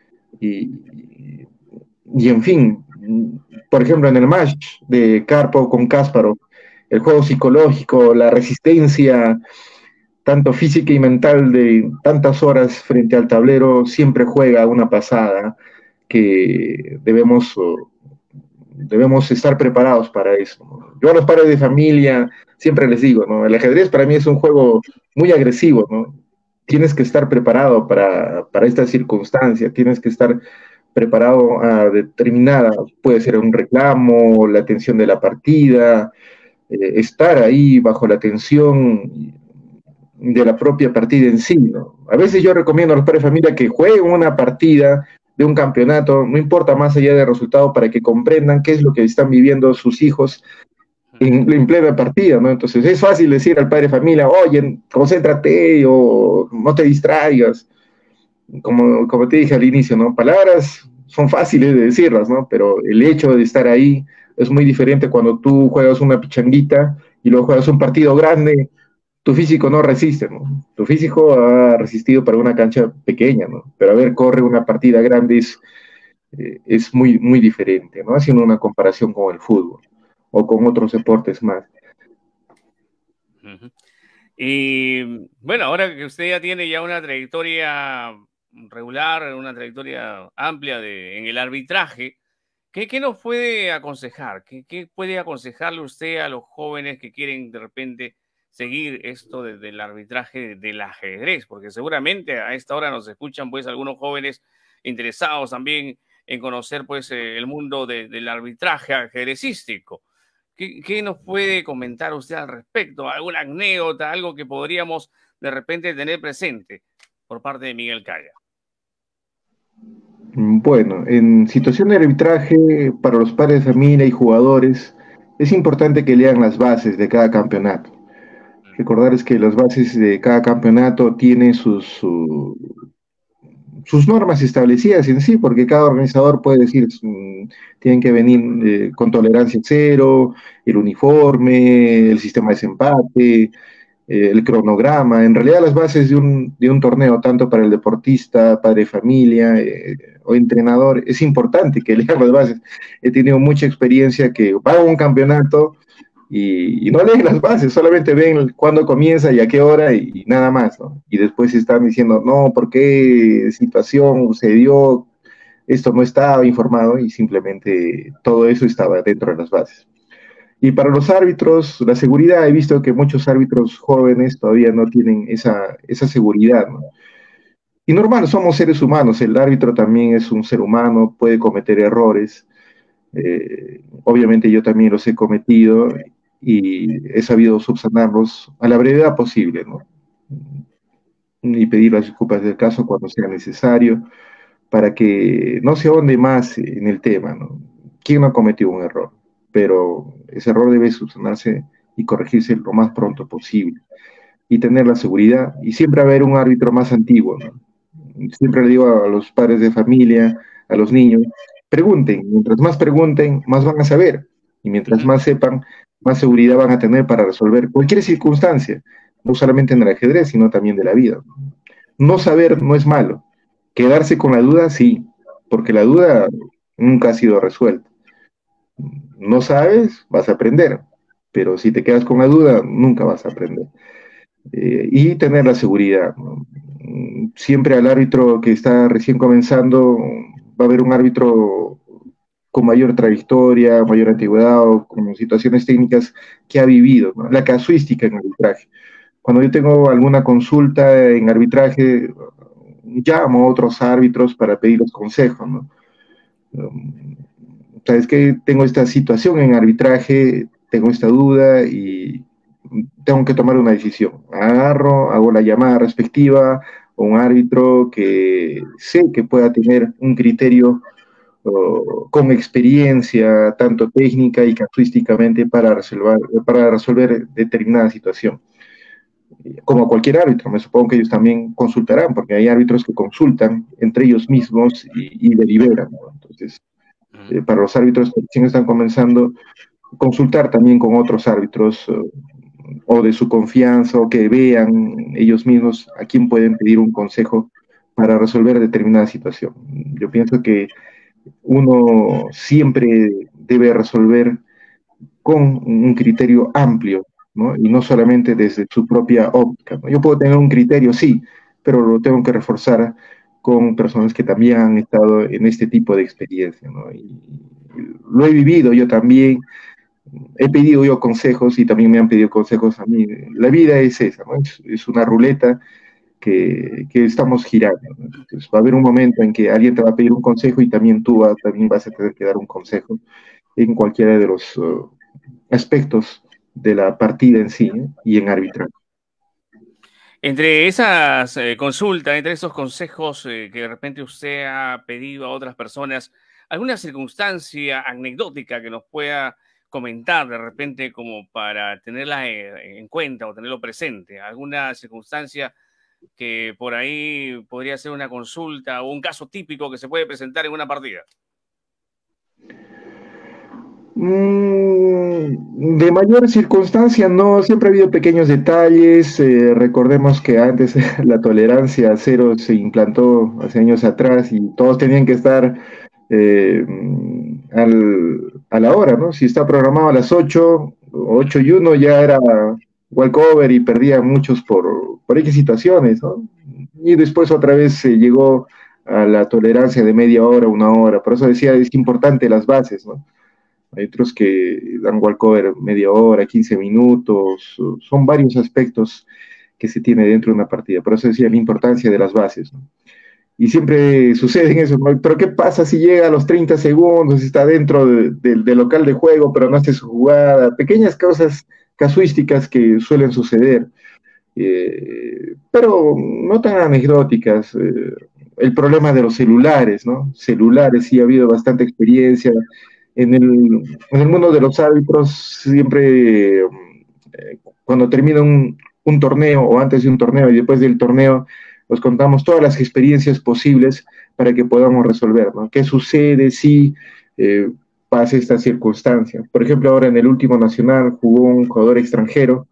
Y, y en fin, por ejemplo, en el match de Karpov con Kasparov, el juego psicológico, la resistencia, tanto física y mental, de tantas horas frente al tablero, siempre juega una pasada que debemos, debemos estar preparados para eso, ¿no? Yo a los padres de familia siempre les digo, ¿no? El ajedrez para mí es un juego muy agresivo, ¿no? Tienes que estar preparado para, para esta circunstancia, tienes que estar preparado a determinada, puede ser un reclamo, la tensión de la partida, eh, estar ahí bajo la tensión de la propia partida en sí, ¿no? A veces yo recomiendo a los padres de familia que jueguen una partida de un campeonato, no importa más allá del resultado, para que comprendan qué es lo que están viviendo sus hijos en, en plena partida, ¿no? Entonces es fácil decir al padre de familia, oye, concéntrate o no te distraigas, como, como te dije al inicio, ¿no? Palabras son fáciles de decirlas, ¿no? Pero el hecho de estar ahí es muy diferente cuando tú juegas una pichanguita y luego juegas un partido grande. Tu físico no resiste, ¿no? Tu físico ha resistido para una cancha pequeña, ¿no? Pero a ver, corre una partida grande es, eh, es muy, muy diferente, ¿no? Haciendo una comparación con el fútbol o con otros deportes más. Uh-huh. Y bueno, ahora que usted ya tiene ya una trayectoria regular, una trayectoria amplia de, en el arbitraje, ¿qué, qué nos puede aconsejar? ¿Qué, qué puede aconsejarle usted a los jóvenes que quieren de repente seguir esto de, del arbitraje del ajedrez? Porque seguramente a esta hora nos escuchan pues algunos jóvenes interesados también en conocer pues el mundo de, del arbitraje ajedrecístico. ¿Qué, qué nos puede comentar usted al respecto? ¿Alguna anécdota, algo que podríamos de repente tener presente por parte de Miguel Calla? Bueno, en situación de arbitraje, para los padres de familia y jugadores, es importante que lean las bases de cada campeonato. Recordarles que las bases de cada campeonato tienen sus, su- sus normas establecidas en sí, porque cada organizador puede decir, mm, tienen que venir eh, con tolerancia cero, el uniforme, el sistema de desempate, eh, el cronograma. En realidad las bases de un, de un torneo, tanto para el deportista, padre de familia eh, o entrenador, es importante que lean las bases. He tenido mucha experiencia que va a un campeonato y, y no leen las bases, solamente ven cuándo comienza y a qué hora y, y nada más, ¿no? Y después están diciendo, no, ¿por qué situación se dio? Esto no estaba informado y simplemente todo eso estaba dentro de las bases. Y para los árbitros, la seguridad, he visto que muchos árbitros jóvenes todavía no tienen esa, esa seguridad, ¿no? Y normal, somos seres humanos, el árbitro también es un ser humano, puede cometer errores, eh, obviamente yo también los he cometido y he sabido subsanarlos a la brevedad posible, ¿no? Y pedir las disculpas del caso cuando sea necesario, para que no se ahonde más en el tema, ¿no? ¿Quién no ha cometido un error? Pero ese error debe subsanarse y corregirse lo más pronto posible. Y tener la seguridad, y siempre haber un árbitro más antiguo, ¿no? Siempre le digo a los padres de familia, a los niños, pregunten, mientras más pregunten, más van a saber, y mientras Ujú. más sepan, más seguridad van a tener para resolver cualquier circunstancia, no solamente en el ajedrez, sino también de la vida. No saber no es malo, quedarse con la duda sí, porque la duda nunca ha sido resuelta. No sabes, vas a aprender, pero si te quedas con la duda, nunca vas a aprender. Eh, y tener la seguridad, ¿no? Siempre al árbitro que está recién comenzando, va a haber un árbitro con mayor trayectoria, mayor antigüedad o con situaciones técnicas que ha vivido, ¿no? La casuística en arbitraje. Cuando yo tengo alguna consulta en arbitraje, llamo a otros árbitros para pedir los consejos, ¿no? Um, Sabes que tengo esta situación en arbitraje, tengo esta duda y tengo que tomar una decisión. Agarro, hago la llamada respectiva a un árbitro que sé que pueda tener un criterio uh, con experiencia, tanto técnica y casuísticamente, para resolver, para resolver determinada situación. Como cualquier árbitro, me supongo que ellos también consultarán, porque hay árbitros que consultan entre ellos mismos y, y deliberan, ¿no? Entonces, eh, para los árbitros que recién están comenzando, consultar también con otros árbitros uh, o de su confianza o que vean ellos mismos a quién pueden pedir un consejo para resolver determinada situación. Yo pienso que uno siempre debe resolver con un criterio amplio, ¿no? Y no solamente desde su propia óptica, ¿no? Yo puedo tener un criterio, sí, pero lo tengo que reforzar con personas que también han estado en este tipo de experiencia, ¿no? Y lo he vivido yo también, he pedido yo consejos y también me han pedido consejos a mí. La vida es esa, ¿no? Es, es una ruleta que, que, estamos girando, ¿no? Entonces va a haber un momento en que alguien te va a pedir un consejo y también tú va, también vas a tener que dar un consejo en cualquiera de los uh, aspectos de la partida en sí, ¿eh? Y en arbitraje. Entre esas eh, consultas, entre esos consejos eh, que de repente usted ha pedido a otras personas, ¿alguna circunstancia anecdótica que nos pueda comentar de repente como para tenerla eh, en cuenta o tenerlo presente? ¿Alguna circunstancia que por ahí podría ser una consulta o un caso típico que se puede presentar en una partida? Mm, de mayor circunstancia, no, siempre ha habido pequeños detalles. Eh, recordemos que antes la tolerancia a cero se implantó hace años atrás y todos tenían que estar eh, al, a la hora, ¿no? Si está programado a las ocho, ocho y uno ya era walkover y perdían muchos por, por X situaciones, ¿no? Y después otra vez se llegó a la tolerancia de media hora, una hora. Por eso decía, es importante las bases, ¿no? Hay otros que dan walkover media hora, quince minutos, son varios aspectos que se tiene dentro de una partida. Por eso decía la importancia de las bases, ¿no? Y siempre sucede eso, ¿no? Pero ¿qué pasa si llega a los treinta segundos, está dentro del de, de local de juego, pero no hace su jugada? Pequeñas cosas casuísticas que suelen suceder, eh, pero no tan anecdóticas. Eh, el problema de los celulares, ¿no? Celulares, sí ha habido bastante experiencia. En el, en el mundo de los árbitros, siempre, eh, cuando termina un, un torneo, o antes de un torneo y después del torneo, nos contamos todas las experiencias posibles para que podamos resolver, ¿no? ¿Qué sucede si eh, pasa esta circunstancia? Por ejemplo, ahora en el último nacional jugó un jugador extranjero,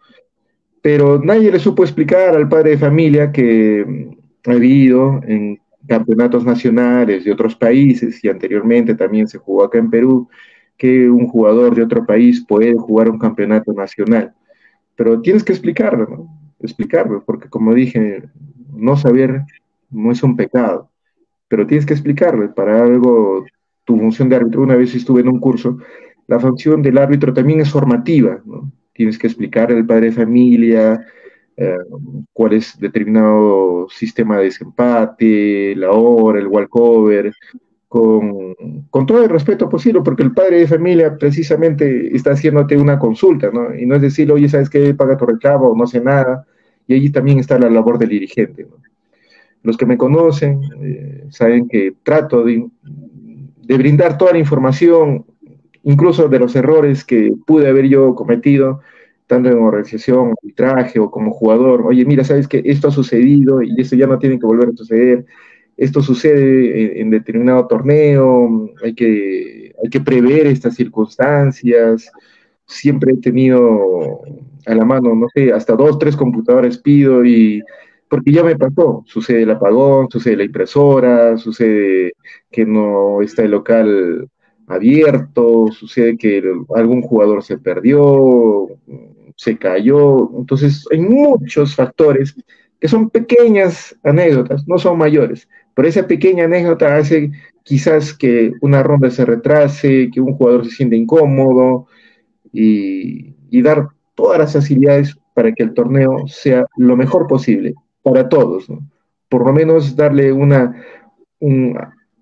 pero nadie le supo explicar al padre de familia que ha habido en campeonatos nacionales de otros países, y anteriormente también se jugó acá en Perú, que un jugador de otro país puede jugar un campeonato nacional. Pero tienes que explicarlo, ¿no? Explicarlo, porque como dije, no saber no es un pecado, pero tienes que explicarlo. Para algo, tu función de árbitro, una vez estuve en un curso, la función del árbitro también es formativa, ¿no? Tienes que explicar al padre de familia eh, cuál es determinado sistema de desempate, la hora, el walkover, con, con todo el respeto posible, porque el padre de familia precisamente está haciéndote una consulta, ¿no? Y no es decir, oye, ¿sabes qué? Paga tu reclamo o no sé nada. Y allí también está la labor del dirigente, ¿no? Los que me conocen eh, saben que trato de, de brindar toda la información, incluso de los errores que pude haber yo cometido, tanto en organización, arbitraje o como jugador. Oye, mira, sabes que esto ha sucedido y esto ya no tiene que volver a suceder. Esto sucede en, en determinado torneo, hay que, hay que prever estas circunstancias. Siempre he tenido a la mano, no sé, hasta dos, tres computadores pido, y porque ya me pasó, sucede el apagón, sucede la impresora, sucede que no está el local abierto, sucede que el, algún jugador se perdió, se cayó. Entonces hay muchos factores que son pequeñas anécdotas, no son mayores, pero esa pequeña anécdota hace quizás que una ronda se retrase, que un jugador se sienta incómodo, y, y dar todas las facilidades para que el torneo sea lo mejor posible para todos, ¿no? Por lo menos darle una, un,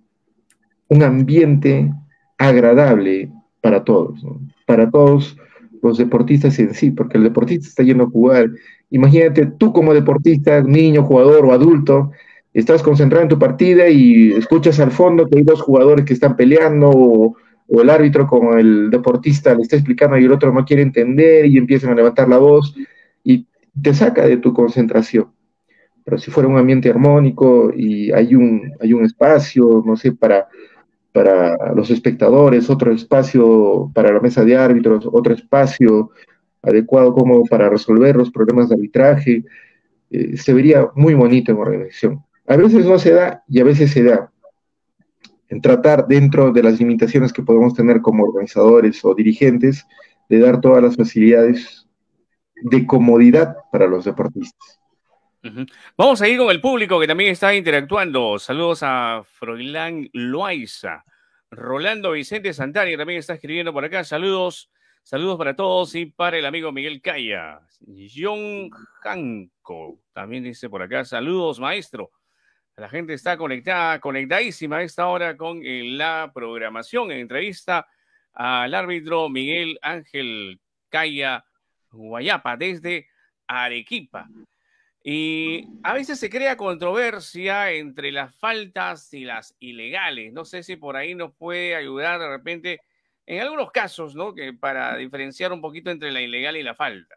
un ambiente agradable para todos, ¿no? Para todos los deportistas en sí, porque el deportista está yendo a jugar. Imagínate tú como deportista, niño, jugador o adulto, estás concentrado en tu partida y escuchas al fondo que hay dos jugadores que están peleando, o, o el árbitro como el deportista le está explicando y el otro no quiere entender y empiezan a levantar la voz y te saca de tu concentración. Pero si fuera un ambiente armónico y hay un, hay un espacio, no sé, para, para los espectadores, otro espacio para la mesa de árbitros, otro espacio adecuado como para resolver los problemas de arbitraje, eh, se vería muy bonito en organización. A veces no se da y a veces se da. En tratar, dentro de las limitaciones que podemos tener como organizadores o dirigentes, de dar todas las facilidades de comodidad para los deportistas. Uh-huh. Vamos a ir con el público que también está interactuando. Saludos a Froilán Loaiza. Rolando Vicente Santani también está escribiendo por acá. Saludos, saludos para todos y para el amigo Miguel Calla. John Hanco también dice por acá. Saludos, maestro. La gente está conectada, conectadísima a esta hora con eh, la programación. En entrevista al árbitro Miguel Ángel Calla Guayapa desde Arequipa. Y a veces se crea controversia entre las faltas y las ilegales. No sé si por ahí nos puede ayudar de repente, en algunos casos, ¿no? Que para diferenciar un poquito entre la ilegal y la falta.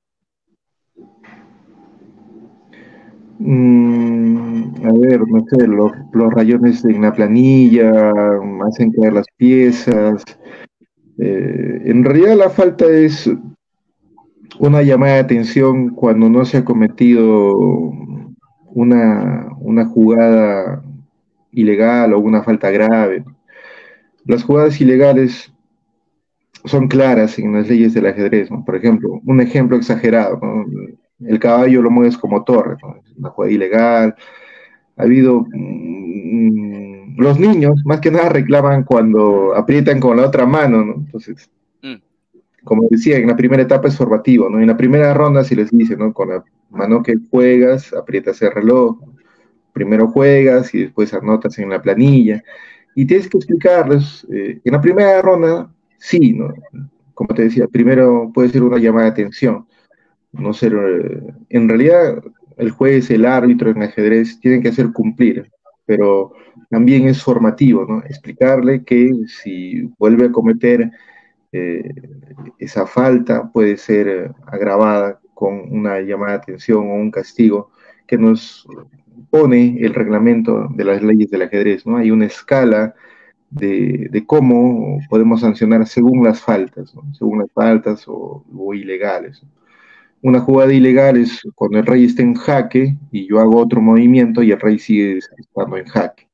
Mm, a ver, no sé, los, los rayones en la planilla hacen caer las piezas. Eh, en realidad la falta es una llamada de atención cuando no se ha cometido una, una jugada ilegal o una falta grave. Las jugadas ilegales son claras en las leyes del ajedrez, ¿no? Por ejemplo, un ejemplo exagerado, ¿no? El caballo lo mueves como torre, ¿no? Es una jugada ilegal. Ha habido... Mmm, los niños, más que nada, reclaman cuando aprietan con la otra mano, ¿no? Entonces... Mm. Como decía, en la primera etapa es formativo, ¿no? En la primera ronda se les dice, ¿no? Con la mano que juegas, aprietas el reloj. Primero juegas y después anotas en la planilla. Y tienes que explicarles, eh, en la primera ronda, sí, ¿no? Como te decía, primero puede ser una llamada de atención. No ser, eh, en realidad, el juez, el árbitro en ajedrez tienen que hacer cumplir. pero también es formativo, ¿no? Explicarle que si vuelve a cometer eh, esa falta puede ser eh, agravada con una llamada de atención o un castigo que nos pone el reglamento de las leyes del ajedrez, ¿no? Hay una escala de, de cómo podemos sancionar según las faltas, ¿no? Según las faltas o, o ilegales. Una jugada ilegal es cuando el rey está en jaque y yo hago otro movimiento y el rey sigue estando en jaque.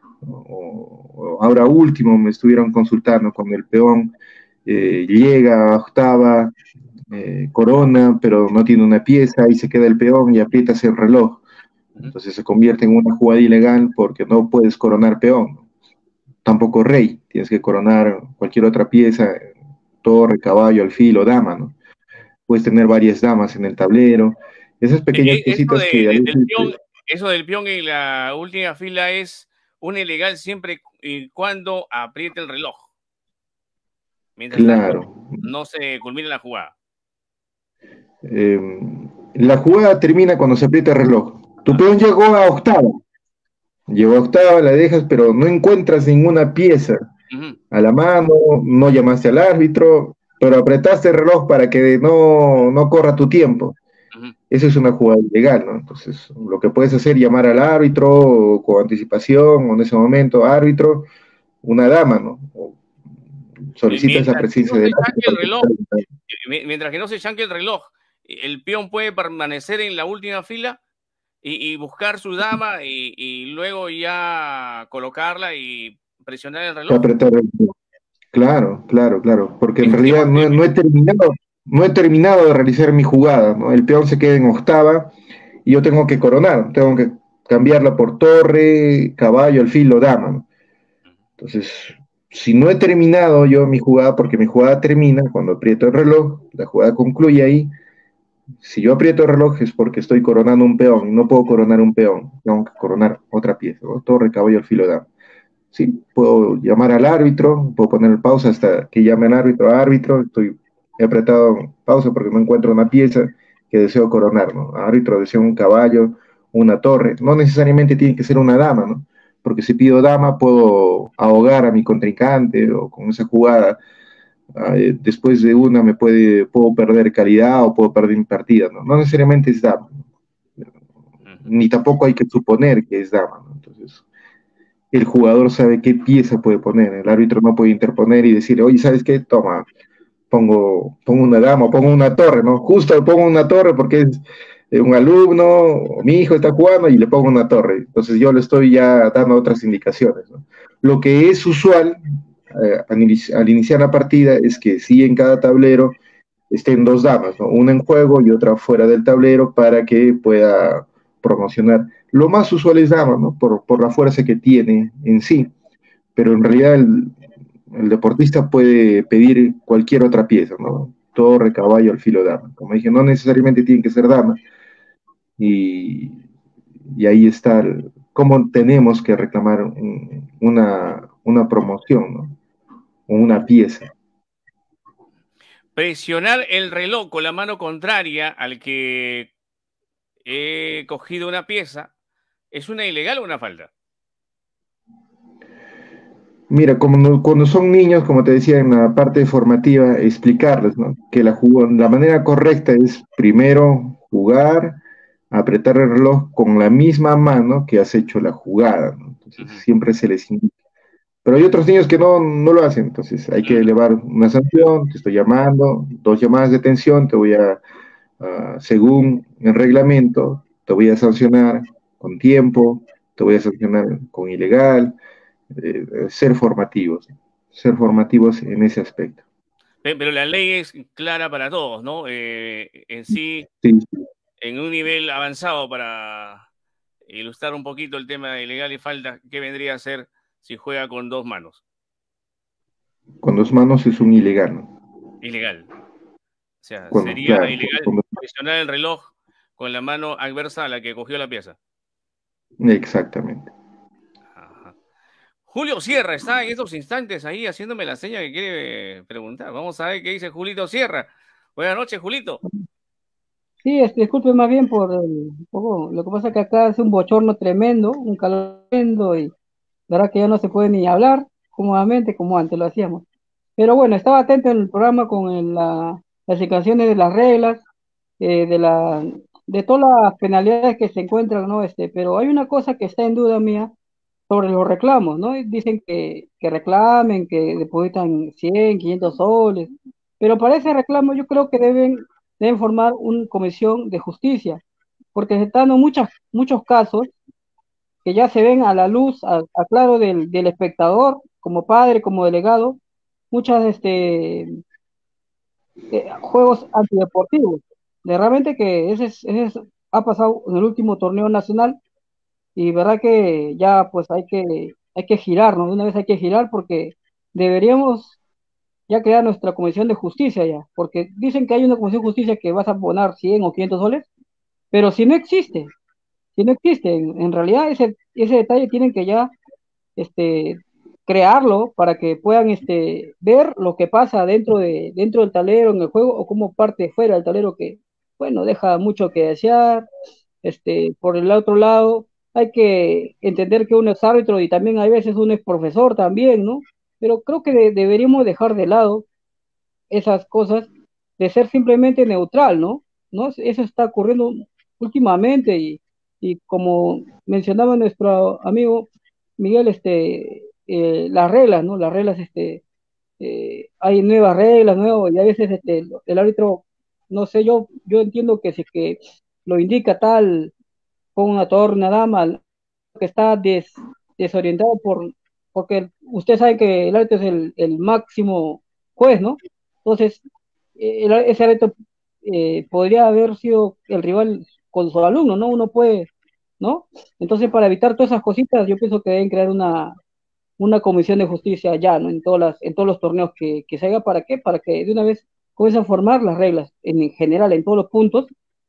O, o ahora último me estuvieron consultando cuando el peón eh, llega a octava, eh, corona, pero no tiene una pieza y se queda el peón y aprietas el reloj. Entonces se convierte en una jugada ilegal porque no puedes coronar peón. Tampoco rey, tienes que coronar cualquier otra pieza, torre, caballo, alfil o dama, ¿no? Puedes tener varias damas en el tablero. Esas pequeñas Eh, Eso, cositas de, que a de- veces, del peón, eso del peón en la última fila es un ilegal siempre y cuando apriete el reloj. Mientras tanto, claro. no se culmina la jugada. Eh, la jugada termina cuando se aprieta el reloj. Tu peón llegó a octava. Llegó a octava, la dejas, pero no encuentras ninguna pieza Ujú. a la mano, no llamaste al árbitro, pero apretaste el reloj para que no, no corra tu tiempo. Ujú. Eso es una jugada ilegal, ¿no? Entonces, lo que puedes hacer es llamar al árbitro o con anticipación, o en ese momento, árbitro, una dama, ¿no? O solicitas la Mientras que no presencia se del árbitro chanque el para que reloj, pueda- eh, mientras que no se chanque el reloj, el peón puede permanecer en la última fila y, y buscar su dama y, y luego ya colocarla y presionar el reloj. apretar el reloj. Claro, claro, claro, porque en Ese tipo realidad no, de... no he terminado, no he terminado de realizar mi jugada, ¿no? El peón se queda en octava y yo tengo que coronar, tengo que cambiarla por torre, caballo, alfil o dama, ¿no? Entonces, si no he terminado yo mi jugada, porque mi jugada termina cuando aprieto el reloj, la jugada concluye ahí. Si yo aprieto el reloj es porque estoy coronando un peón, y no puedo coronar un peón, tengo que coronar otra pieza, ¿no? Torre, caballo, alfil o dama. Sí, puedo llamar al árbitro, puedo poner pausa hasta que llame al árbitro, árbitro, estoy, he apretado pausa porque no encuentro una pieza que deseo coronar, ¿no? Árbitro, deseo un caballo, una torre, no necesariamente tiene que ser una dama, ¿no? Porque si pido dama puedo ahogar a mi contrincante o con esa jugada, eh, después de una me puede, puedo perder calidad o puedo perder partida, ¿no? No necesariamente es dama, ¿no? Ni tampoco hay que suponer que es dama, ¿no? Entonces, el jugador sabe qué pieza puede poner. El árbitro no puede interponer y decir, oye, ¿sabes qué? Toma, pongo, pongo una dama, pongo una torre, ¿no? Justo pongo una torre porque es eh, un alumno, o mi hijo está jugando y le pongo una torre. Entonces yo le estoy ya dando otras indicaciones, ¿no? Lo que es usual eh, al, inici al, iniciar la partida es que sí en cada tablero estén dos damas, ¿no? Una en juego y otra fuera del tablero para que pueda promocionar. Lo más usual es dama, ¿no? Por, por la fuerza que tiene en sí, pero en realidad el, el deportista puede pedir cualquier otra pieza, ¿no? Torre, caballo, alfil, dama. Como dije, no necesariamente tiene que ser dama. Y, y ahí está el, cómo tenemos que reclamar un, una, una promoción, ¿no? O una pieza. Presionar el reloj con la mano contraria al que he cogido una pieza, ¿es una ilegal o una falta? Mira, como no, cuando son niños, como te decía en la parte formativa, explicarles, ¿no? Que la, la manera correcta es primero jugar, apretar el reloj con la misma mano que has hecho la jugada, ¿no? Entonces, Uh-huh. siempre se les indica. Pero hay otros niños que no, no lo hacen, entonces hay que Uh-huh. elevar una sanción, te estoy llamando, dos llamadas de atención, te voy a, uh, según el reglamento, te voy a sancionar con tiempo, te voy a sancionar con ilegal, eh, ser formativos, ser formativos en ese aspecto. Pero la ley es clara para todos, ¿no? Eh, en sí, Sí, en un nivel avanzado para ilustrar un poquito el tema de ilegal y falta, ¿qué vendría a ser si juega con dos manos? con dos manos es un ilegal, ¿no? Ilegal. O sea, Cuando, sería claro, ilegal cuando, presionar el reloj con la mano adversa a la que cogió la pieza. exactamente. Ajá. Julio Sierra está en estos instantes ahí haciéndome la seña que quiere preguntar. Vamos a ver qué dice Julito Sierra. Buenas noches, Julito. Sí, este, disculpe más bien por el poco, lo que pasa es que acá hace un bochorno tremendo, un calor tremendo y la verdad que ya no se puede ni hablar cómodamente como antes lo hacíamos. Pero bueno, estaba atento en el programa con el- la, las explicaciones de las reglas, eh, de la, de todas las penalidades que se encuentran, ¿no? Este, pero hay una cosa que está en duda mía sobre los reclamos, ¿no? Y dicen que, que reclamen, que depositan cien, quinientos soles, pero para ese reclamo yo creo que deben, deben formar una comisión de justicia, porque se están dando muchas, muchos casos que ya se ven a la luz, a, a claro del, del espectador, como padre, como delegado, muchas este, eh, juegos antideportivos. De realmente que ese, es- ese es- ha pasado en el último torneo nacional y verdad que ya pues hay que, hay que girar, ¿no? De una vez hay que girar porque deberíamos ya crear nuestra comisión de justicia ya, porque dicen que hay una comisión de justicia que vas a poner cien o quinientos soles, pero si no existe, si no existe, en, en realidad ese, ese detalle tienen que ya este, crearlo para que puedan este, ver lo que pasa dentro, de, dentro del tablero en el juego o como parte fuera del tablero que, bueno, deja mucho que desear. Este, por el otro lado, hay que entender que uno es árbitro y también hay veces uno es profesor también, ¿no? Pero creo que de- deberíamos dejar de lado esas cosas de ser simplemente neutral, ¿no? ¿No? Eso está ocurriendo últimamente y, y como mencionaba nuestro amigo Miguel, este, eh, las reglas, ¿no? Las reglas, este, eh, hay nuevas reglas, nuevos, y a veces este, el, el árbitro, no sé, yo, yo entiendo que si que lo indica tal, con una torre, una dama, que está des, desorientado por, porque usted sabe que el árbitro es el, el máximo juez, ¿no? Entonces, eh, el- ese árbitro eh, podría haber sido el rival con su alumno, ¿no? Uno puede, ¿no? Entonces, para evitar todas esas cositas, yo pienso que deben crear una, una comisión de justicia ya, ¿no? En todas las, en todos los torneos que, que se haga, ¿para qué? Para que de una vez comiencen a formar las reglas en, en general, en todos los puntos,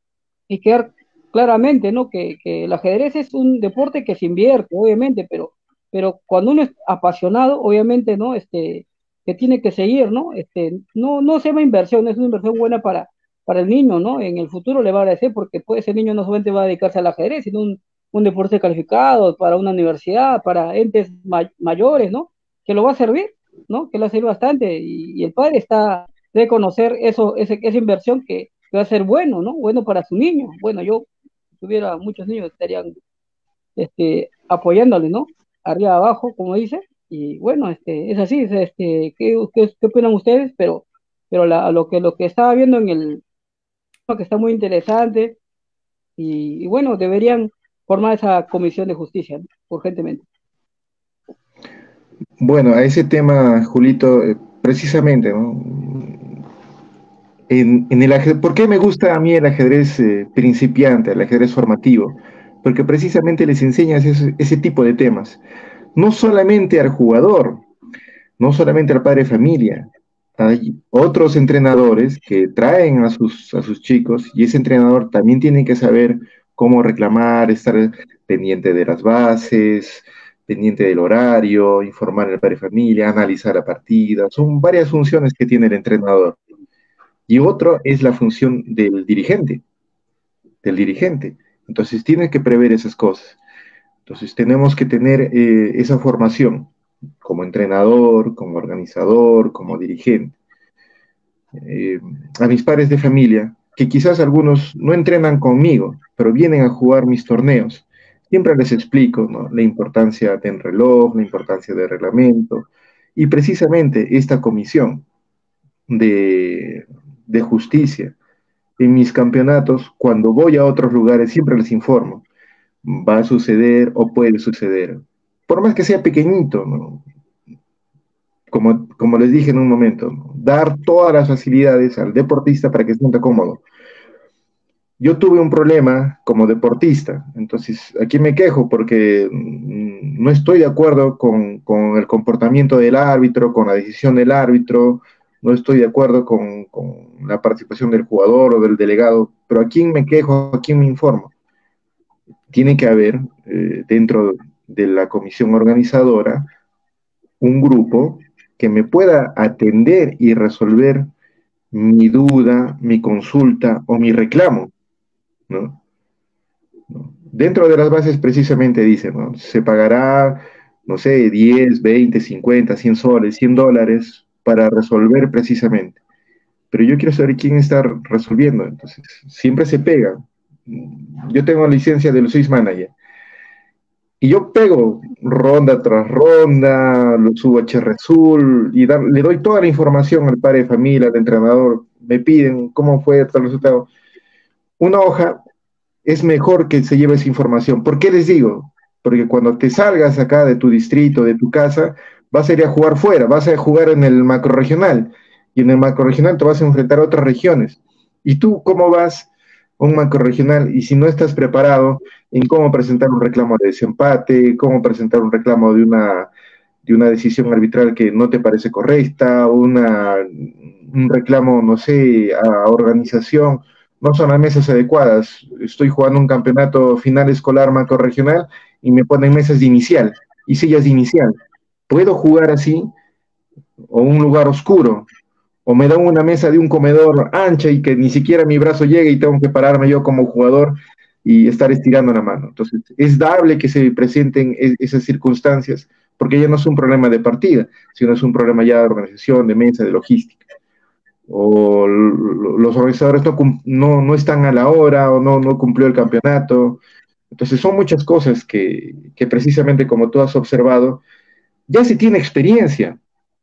y quedar claramente, ¿no? Que, que el ajedrez es un deporte que se invierte, obviamente, pero, pero cuando uno es apasionado, obviamente, ¿no? Este, que tiene que seguir, ¿no? Este, no, no se llama inversión, es una inversión buena para, para el niño, ¿no? En el futuro le va a agradecer porque pues, ese niño no solamente va a dedicarse al ajedrez, sino un, un deporte calificado para una universidad, para entes may mayores, ¿no? Que lo va a servir, ¿no? Que le va a servir bastante y, y el padre está de conocer eso, ese, esa inversión que, que va a ser bueno, ¿no? Bueno para su niño. Bueno, yo, si tuviera muchos niños, estarían este, apoyándole, ¿no? Arriba abajo, como dice. Y bueno, este, es así, es, este, ¿qué, qué, qué opinan ustedes? Pero, pero la, lo que lo que estaba viendo en el que está muy interesante y, y bueno, deberían formar esa comisión de justicia, ¿no? Urgentemente. Bueno, a ese tema, Julito, eh, precisamente, ¿no? En, en el ajedrez, ¿por qué me gusta a mí el ajedrez eh, principiante, el ajedrez formativo? Porque precisamente les enseñas ese, ese tipo de temas. No solamente al jugador, no solamente al padre de familia. Hay otros entrenadores que traen a sus, a sus chicos y ese entrenador también tiene que saber cómo reclamar, estar pendiente de las bases, pendiente del horario, informar al padre de familia, analizar la partida. Son varias funciones que tiene el entrenador. Y otro es la función del dirigente, del dirigente. Entonces tiene que prever esas cosas. Entonces tenemos que tener eh, esa formación como entrenador, como organizador, como dirigente. Eh, a mis padres de familia, que quizás algunos no entrenan conmigo, pero vienen a jugar mis torneos, siempre les explico, ¿no? La importancia del reloj, la importancia del reglamento, y precisamente esta comisión de, de justicia en mis campeonatos, cuando voy a otros lugares, siempre les informo, va a suceder o puede suceder, por más que sea pequeñito, ¿no? Como, como les dije en un momento, ¿no? Dar todas las facilidades al deportista para que se sienta cómodo. Yo tuve un problema como deportista, entonces aquí me quejo porque mm, no estoy de acuerdo con, con, el comportamiento del árbitro, con la decisión del árbitro, no estoy de acuerdo con, con la participación del jugador o del delegado, pero ¿a quién me quejo? ¿A quién me informo? Tiene que haber eh, dentro de la comisión organizadora un grupo que me pueda atender y resolver mi duda, mi consulta o mi reclamo. ¿no? ¿No? Dentro de las bases precisamente dice, ¿no? Se pagará, no sé, diez, veinte, cincuenta, cien soles, cien dólares para resolver precisamente. Pero yo quiero saber quién está resolviendo, entonces siempre se pega. Yo tengo licencia de los seis managers y yo pego ronda tras ronda, lo subo a Cherresul y dar- le doy toda la información al padre de familia, al entrenador. Me piden cómo fue tal resultado. Una hoja es mejor que se lleve esa información. ¿Por qué les digo? Porque cuando te salgas acá de tu distrito, de tu casa, vas a ir a jugar fuera, vas a jugar en el macroregional y en el macroregional te vas a enfrentar a otras regiones. ¿Y tú cómo vas a un macroregional y si no estás preparado en cómo presentar un reclamo de desempate, cómo presentar un reclamo de una, de una decisión arbitral que no te parece correcta, una, un reclamo, no sé, a organización? No son las mesas adecuadas. Estoy jugando un campeonato final escolar macro-regional y me ponen mesas de inicial y sillas de inicial. ¿Puedo jugar así? ¿O un lugar oscuro? ¿O me dan una mesa de un comedor ancha y que ni siquiera mi brazo llegue y tengo que pararme yo como jugador y estar estirando la mano? Entonces, es dable que se presenten es, esas circunstancias porque ya no es un problema de partida, sino es un problema ya de organización, de mesa, de logística. O los organizadores no, no, no están a la hora o no, no cumplió el campeonato. Entonces son muchas cosas que, que precisamente como tú has observado, ya se tiene experiencia.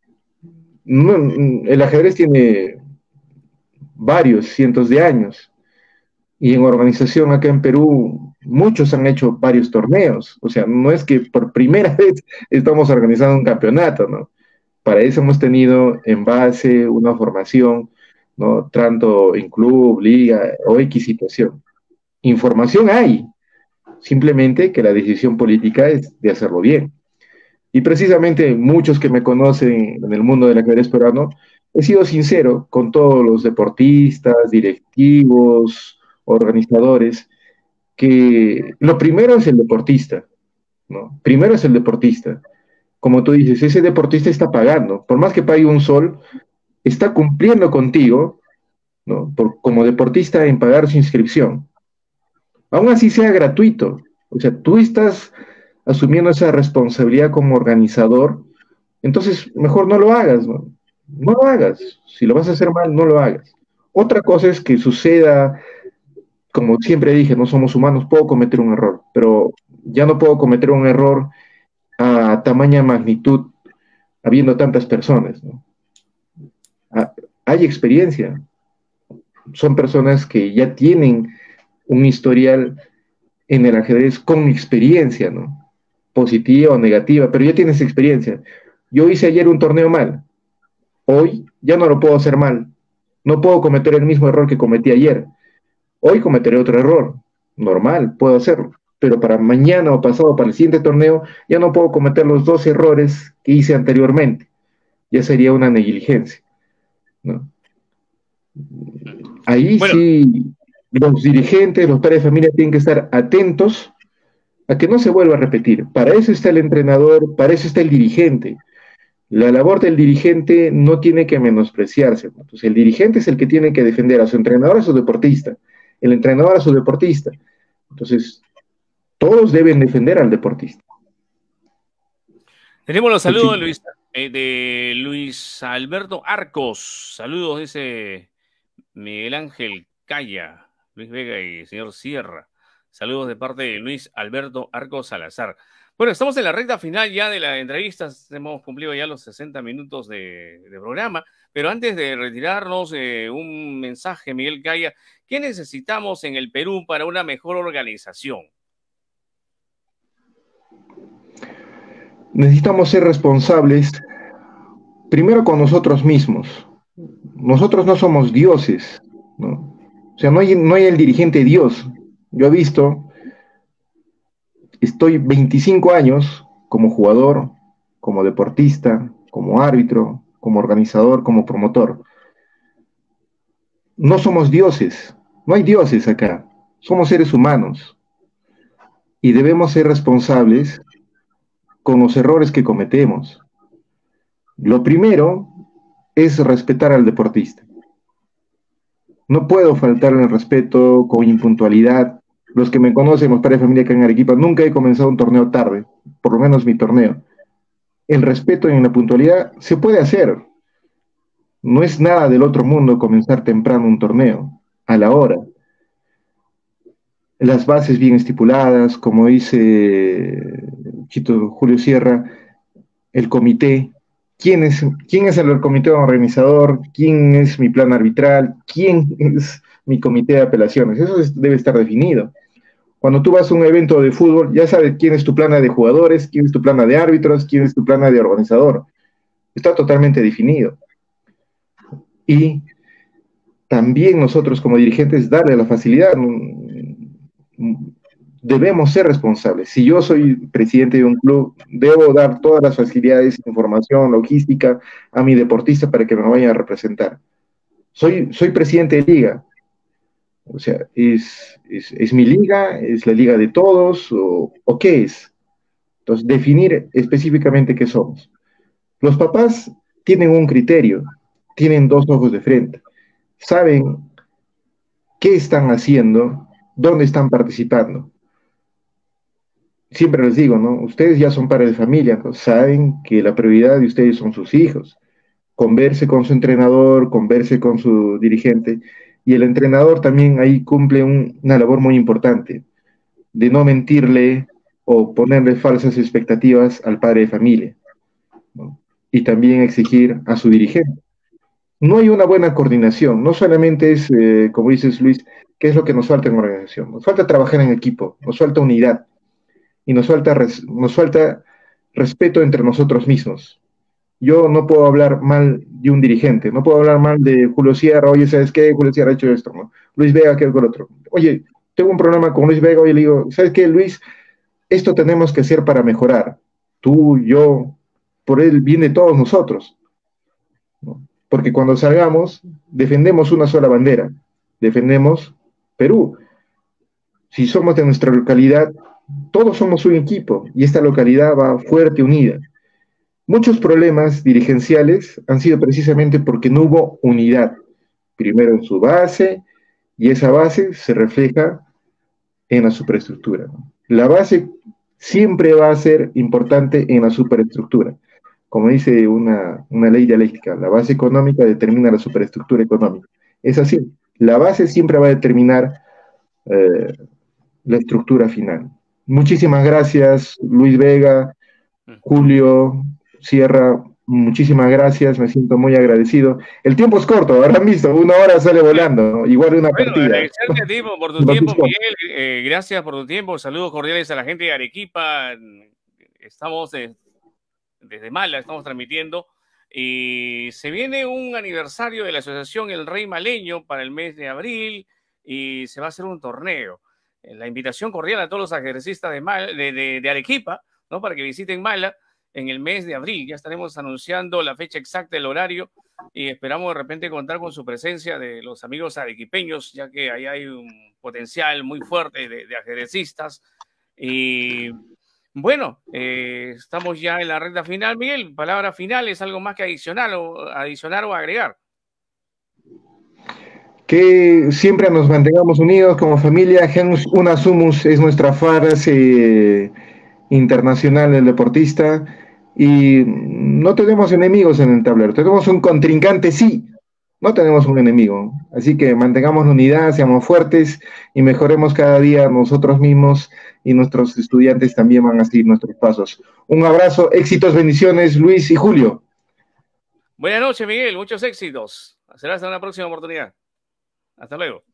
No, el ajedrez tiene varios cientos de años y en organización acá en Perú muchos han hecho varios torneos. O sea, no es que por primera vez estamos organizando un campeonato, ¿no? Para eso hemos tenido en base una formación, ¿no? Tanto en club, liga o X situación. Información hay, simplemente que la decisión política es de hacerlo bien. Y precisamente muchos que me conocen en el mundo del ajedrez peruano, he sido sincero con todos los deportistas, directivos, organizadores, que lo primero es el deportista, ¿no? Primero es el deportista. Como tú dices, ese deportista está pagando, por más que pague un sol, está cumpliendo contigo, ¿no? Por, como deportista en pagar su inscripción. Aún así sea gratuito. O sea, tú estás asumiendo esa responsabilidad como organizador, entonces mejor no lo hagas, ¿no? No lo hagas. Si lo vas a hacer mal, no lo hagas. Otra cosa es que suceda, como siempre dije, no somos humanos, puedo cometer un error, pero ya no puedo cometer un error a tamaña magnitud habiendo tantas personas, ¿no? Ah, hay experiencia, son personas que ya tienen un historial en el ajedrez con experiencia, ¿no? Positiva o negativa, pero ya tienes experiencia. Yo hice ayer un torneo mal, hoy ya no lo puedo hacer mal, no puedo cometer el mismo error que cometí ayer, hoy cometeré otro error, normal, puedo hacerlo, pero para mañana o pasado, para el siguiente torneo, ya no puedo cometer los dos errores que hice anteriormente, ya sería una negligencia, ¿no? Ahí Bueno, sí, los dirigentes, los padres de familia tienen que estar atentos a que no se vuelva a repetir. Para eso está el entrenador, para eso está el dirigente. La labor del dirigente no tiene que menospreciarse. Entonces, el dirigente es el que tiene que defender a su entrenador, a su deportista, el entrenador a su deportista. Entonces, todos deben defender al deportista. tenemos los Pues saludos de sí. Luis, eh, de Luis Alberto Arcos. Saludos, dice Miguel Ángel Calla, Luis Vega y el señor Sierra. Saludos de parte de Luis Alberto Arcos Salazar. Bueno, estamos en la recta final ya de la entrevista. Hemos cumplido ya los sesenta minutos de, de programa. Pero antes de retirarnos, eh, un mensaje, Miguel Calla. ¿Qué necesitamos en el Perú para una mejor organización? Necesitamos ser responsables primero con nosotros mismos. Nosotros no somos dioses, ¿no? O sea, no hay, no hay el dirigente Dios. Yo he visto, estoy veinticinco años como jugador, como deportista, como árbitro, como organizador, como promotor. No somos dioses, no hay dioses acá, somos seres humanos y debemos ser responsables con los errores que cometemos. Lo primero es respetar al deportista. No puedo faltarle el respeto con impuntualidad. Los que me conocen, los padres de familia acá en Arequipa, nunca he comenzado un torneo tarde, por lo menos mi torneo. El respeto en la puntualidad se puede hacer. No es nada del otro mundo comenzar temprano un torneo, a la hora. Las bases bien estipuladas, como dice Chito Julio Sierra, el comité. ¿Quién es, quién es el comité organizador? ¿Quién es mi plan arbitral? ¿Quién es mi comité de apelaciones? Eso es, debe estar definido. Cuando tú vas a un evento de fútbol, ya sabes quién es tu plana de jugadores, quién es tu plana de árbitros, quién es tu plana de organizador. Está totalmente definido. Y también nosotros como dirigentes darle la facilidad. Debemos ser responsables. Si yo soy presidente de un club, debo dar todas las facilidades, información, logística a mi deportista para que me vaya a representar. Soy, soy presidente de liga. O sea, ¿es, es, es mi liga? ¿Es la liga de todos? ¿O, o qué es? Entonces, definir específicamente qué somos. Los papás tienen un criterio, tienen dos ojos de frente, saben qué están haciendo, dónde están participando. Siempre les digo, ¿no? Ustedes ya son padres de familia, ¿no? Saben que la prioridad de ustedes son sus hijos. Converse con su entrenador, converse con su dirigente, y el entrenador también ahí cumple un, una labor muy importante, de no mentirle o ponerle falsas expectativas al padre de familia, ¿no? Y también exigir a su dirigente. No hay una buena coordinación, no solamente es, eh, como dices Luis, ¿qué es lo que nos falta en organización? Nos falta trabajar en equipo, nos falta unidad, y nos falta, res, nos falta respeto entre nosotros mismos. Yo no puedo hablar mal de un dirigente, no puedo hablar mal de Julio Sierra, oye, ¿sabes qué? Julio Sierra ha hecho esto, ¿no? Luis Vega, ¿qué con otro? Oye, tengo un problema con Luis Vega, oye, le digo, ¿sabes qué, Luis? Esto tenemos que hacer para mejorar. Tú, yo, por el bien de todos nosotros, ¿no? Porque cuando salgamos, defendemos una sola bandera, defendemos Perú. Si somos de nuestra localidad, todos somos un equipo y esta localidad va fuerte, unida. Muchos problemas dirigenciales han sido precisamente porque no hubo unidad, primero en su base, y esa base se refleja en la superestructura, ¿no? La base siempre va a ser importante en la superestructura. Como dice una, una ley dialéctica, la base económica determina la superestructura económica. Es así, la base siempre va a determinar eh, la estructura final. Muchísimas gracias, Luis Vega, Julio Sierra, muchísimas gracias, me siento muy agradecido. El tiempo es corto, habrán visto, una hora sale volando, ¿no? Igual una bueno, partida. Agradecerte a ti por tu tiempo, Miguel, eh, gracias por tu tiempo, saludos cordiales a la gente de Arequipa, estamos de, desde Mala, estamos transmitiendo, y se viene un aniversario de la asociación El Rey Maleño para el mes de abril, y se va a hacer un torneo. La invitación cordial a todos los ajedrecistas de, Mal, de, de, de Arequipa, ¿no? Para que visiten Mala en el mes de abril. Ya estaremos anunciando la fecha exacta, el horario, y esperamos de repente contar con su presencia de los amigos arequipeños, ya que ahí hay un potencial muy fuerte de, de ajedrecistas. Y bueno, eh, estamos ya en la recta final. Miguel, palabras finales, algo más que adicionar o, adicionar o agregar. Que siempre nos mantengamos unidos como familia. Genus una sumus es nuestra frase internacional del deportista, y no tenemos enemigos en el tablero, tenemos un contrincante, sí, no tenemos un enemigo, así que mantengamos la unidad, seamos fuertes y mejoremos cada día nosotros mismos, y nuestros estudiantes también van a seguir nuestros pasos. Un abrazo, éxitos, bendiciones, Luis y Julio. Buenas noches, Miguel, muchos éxitos, será hasta una próxima oportunidad. Hasta luego.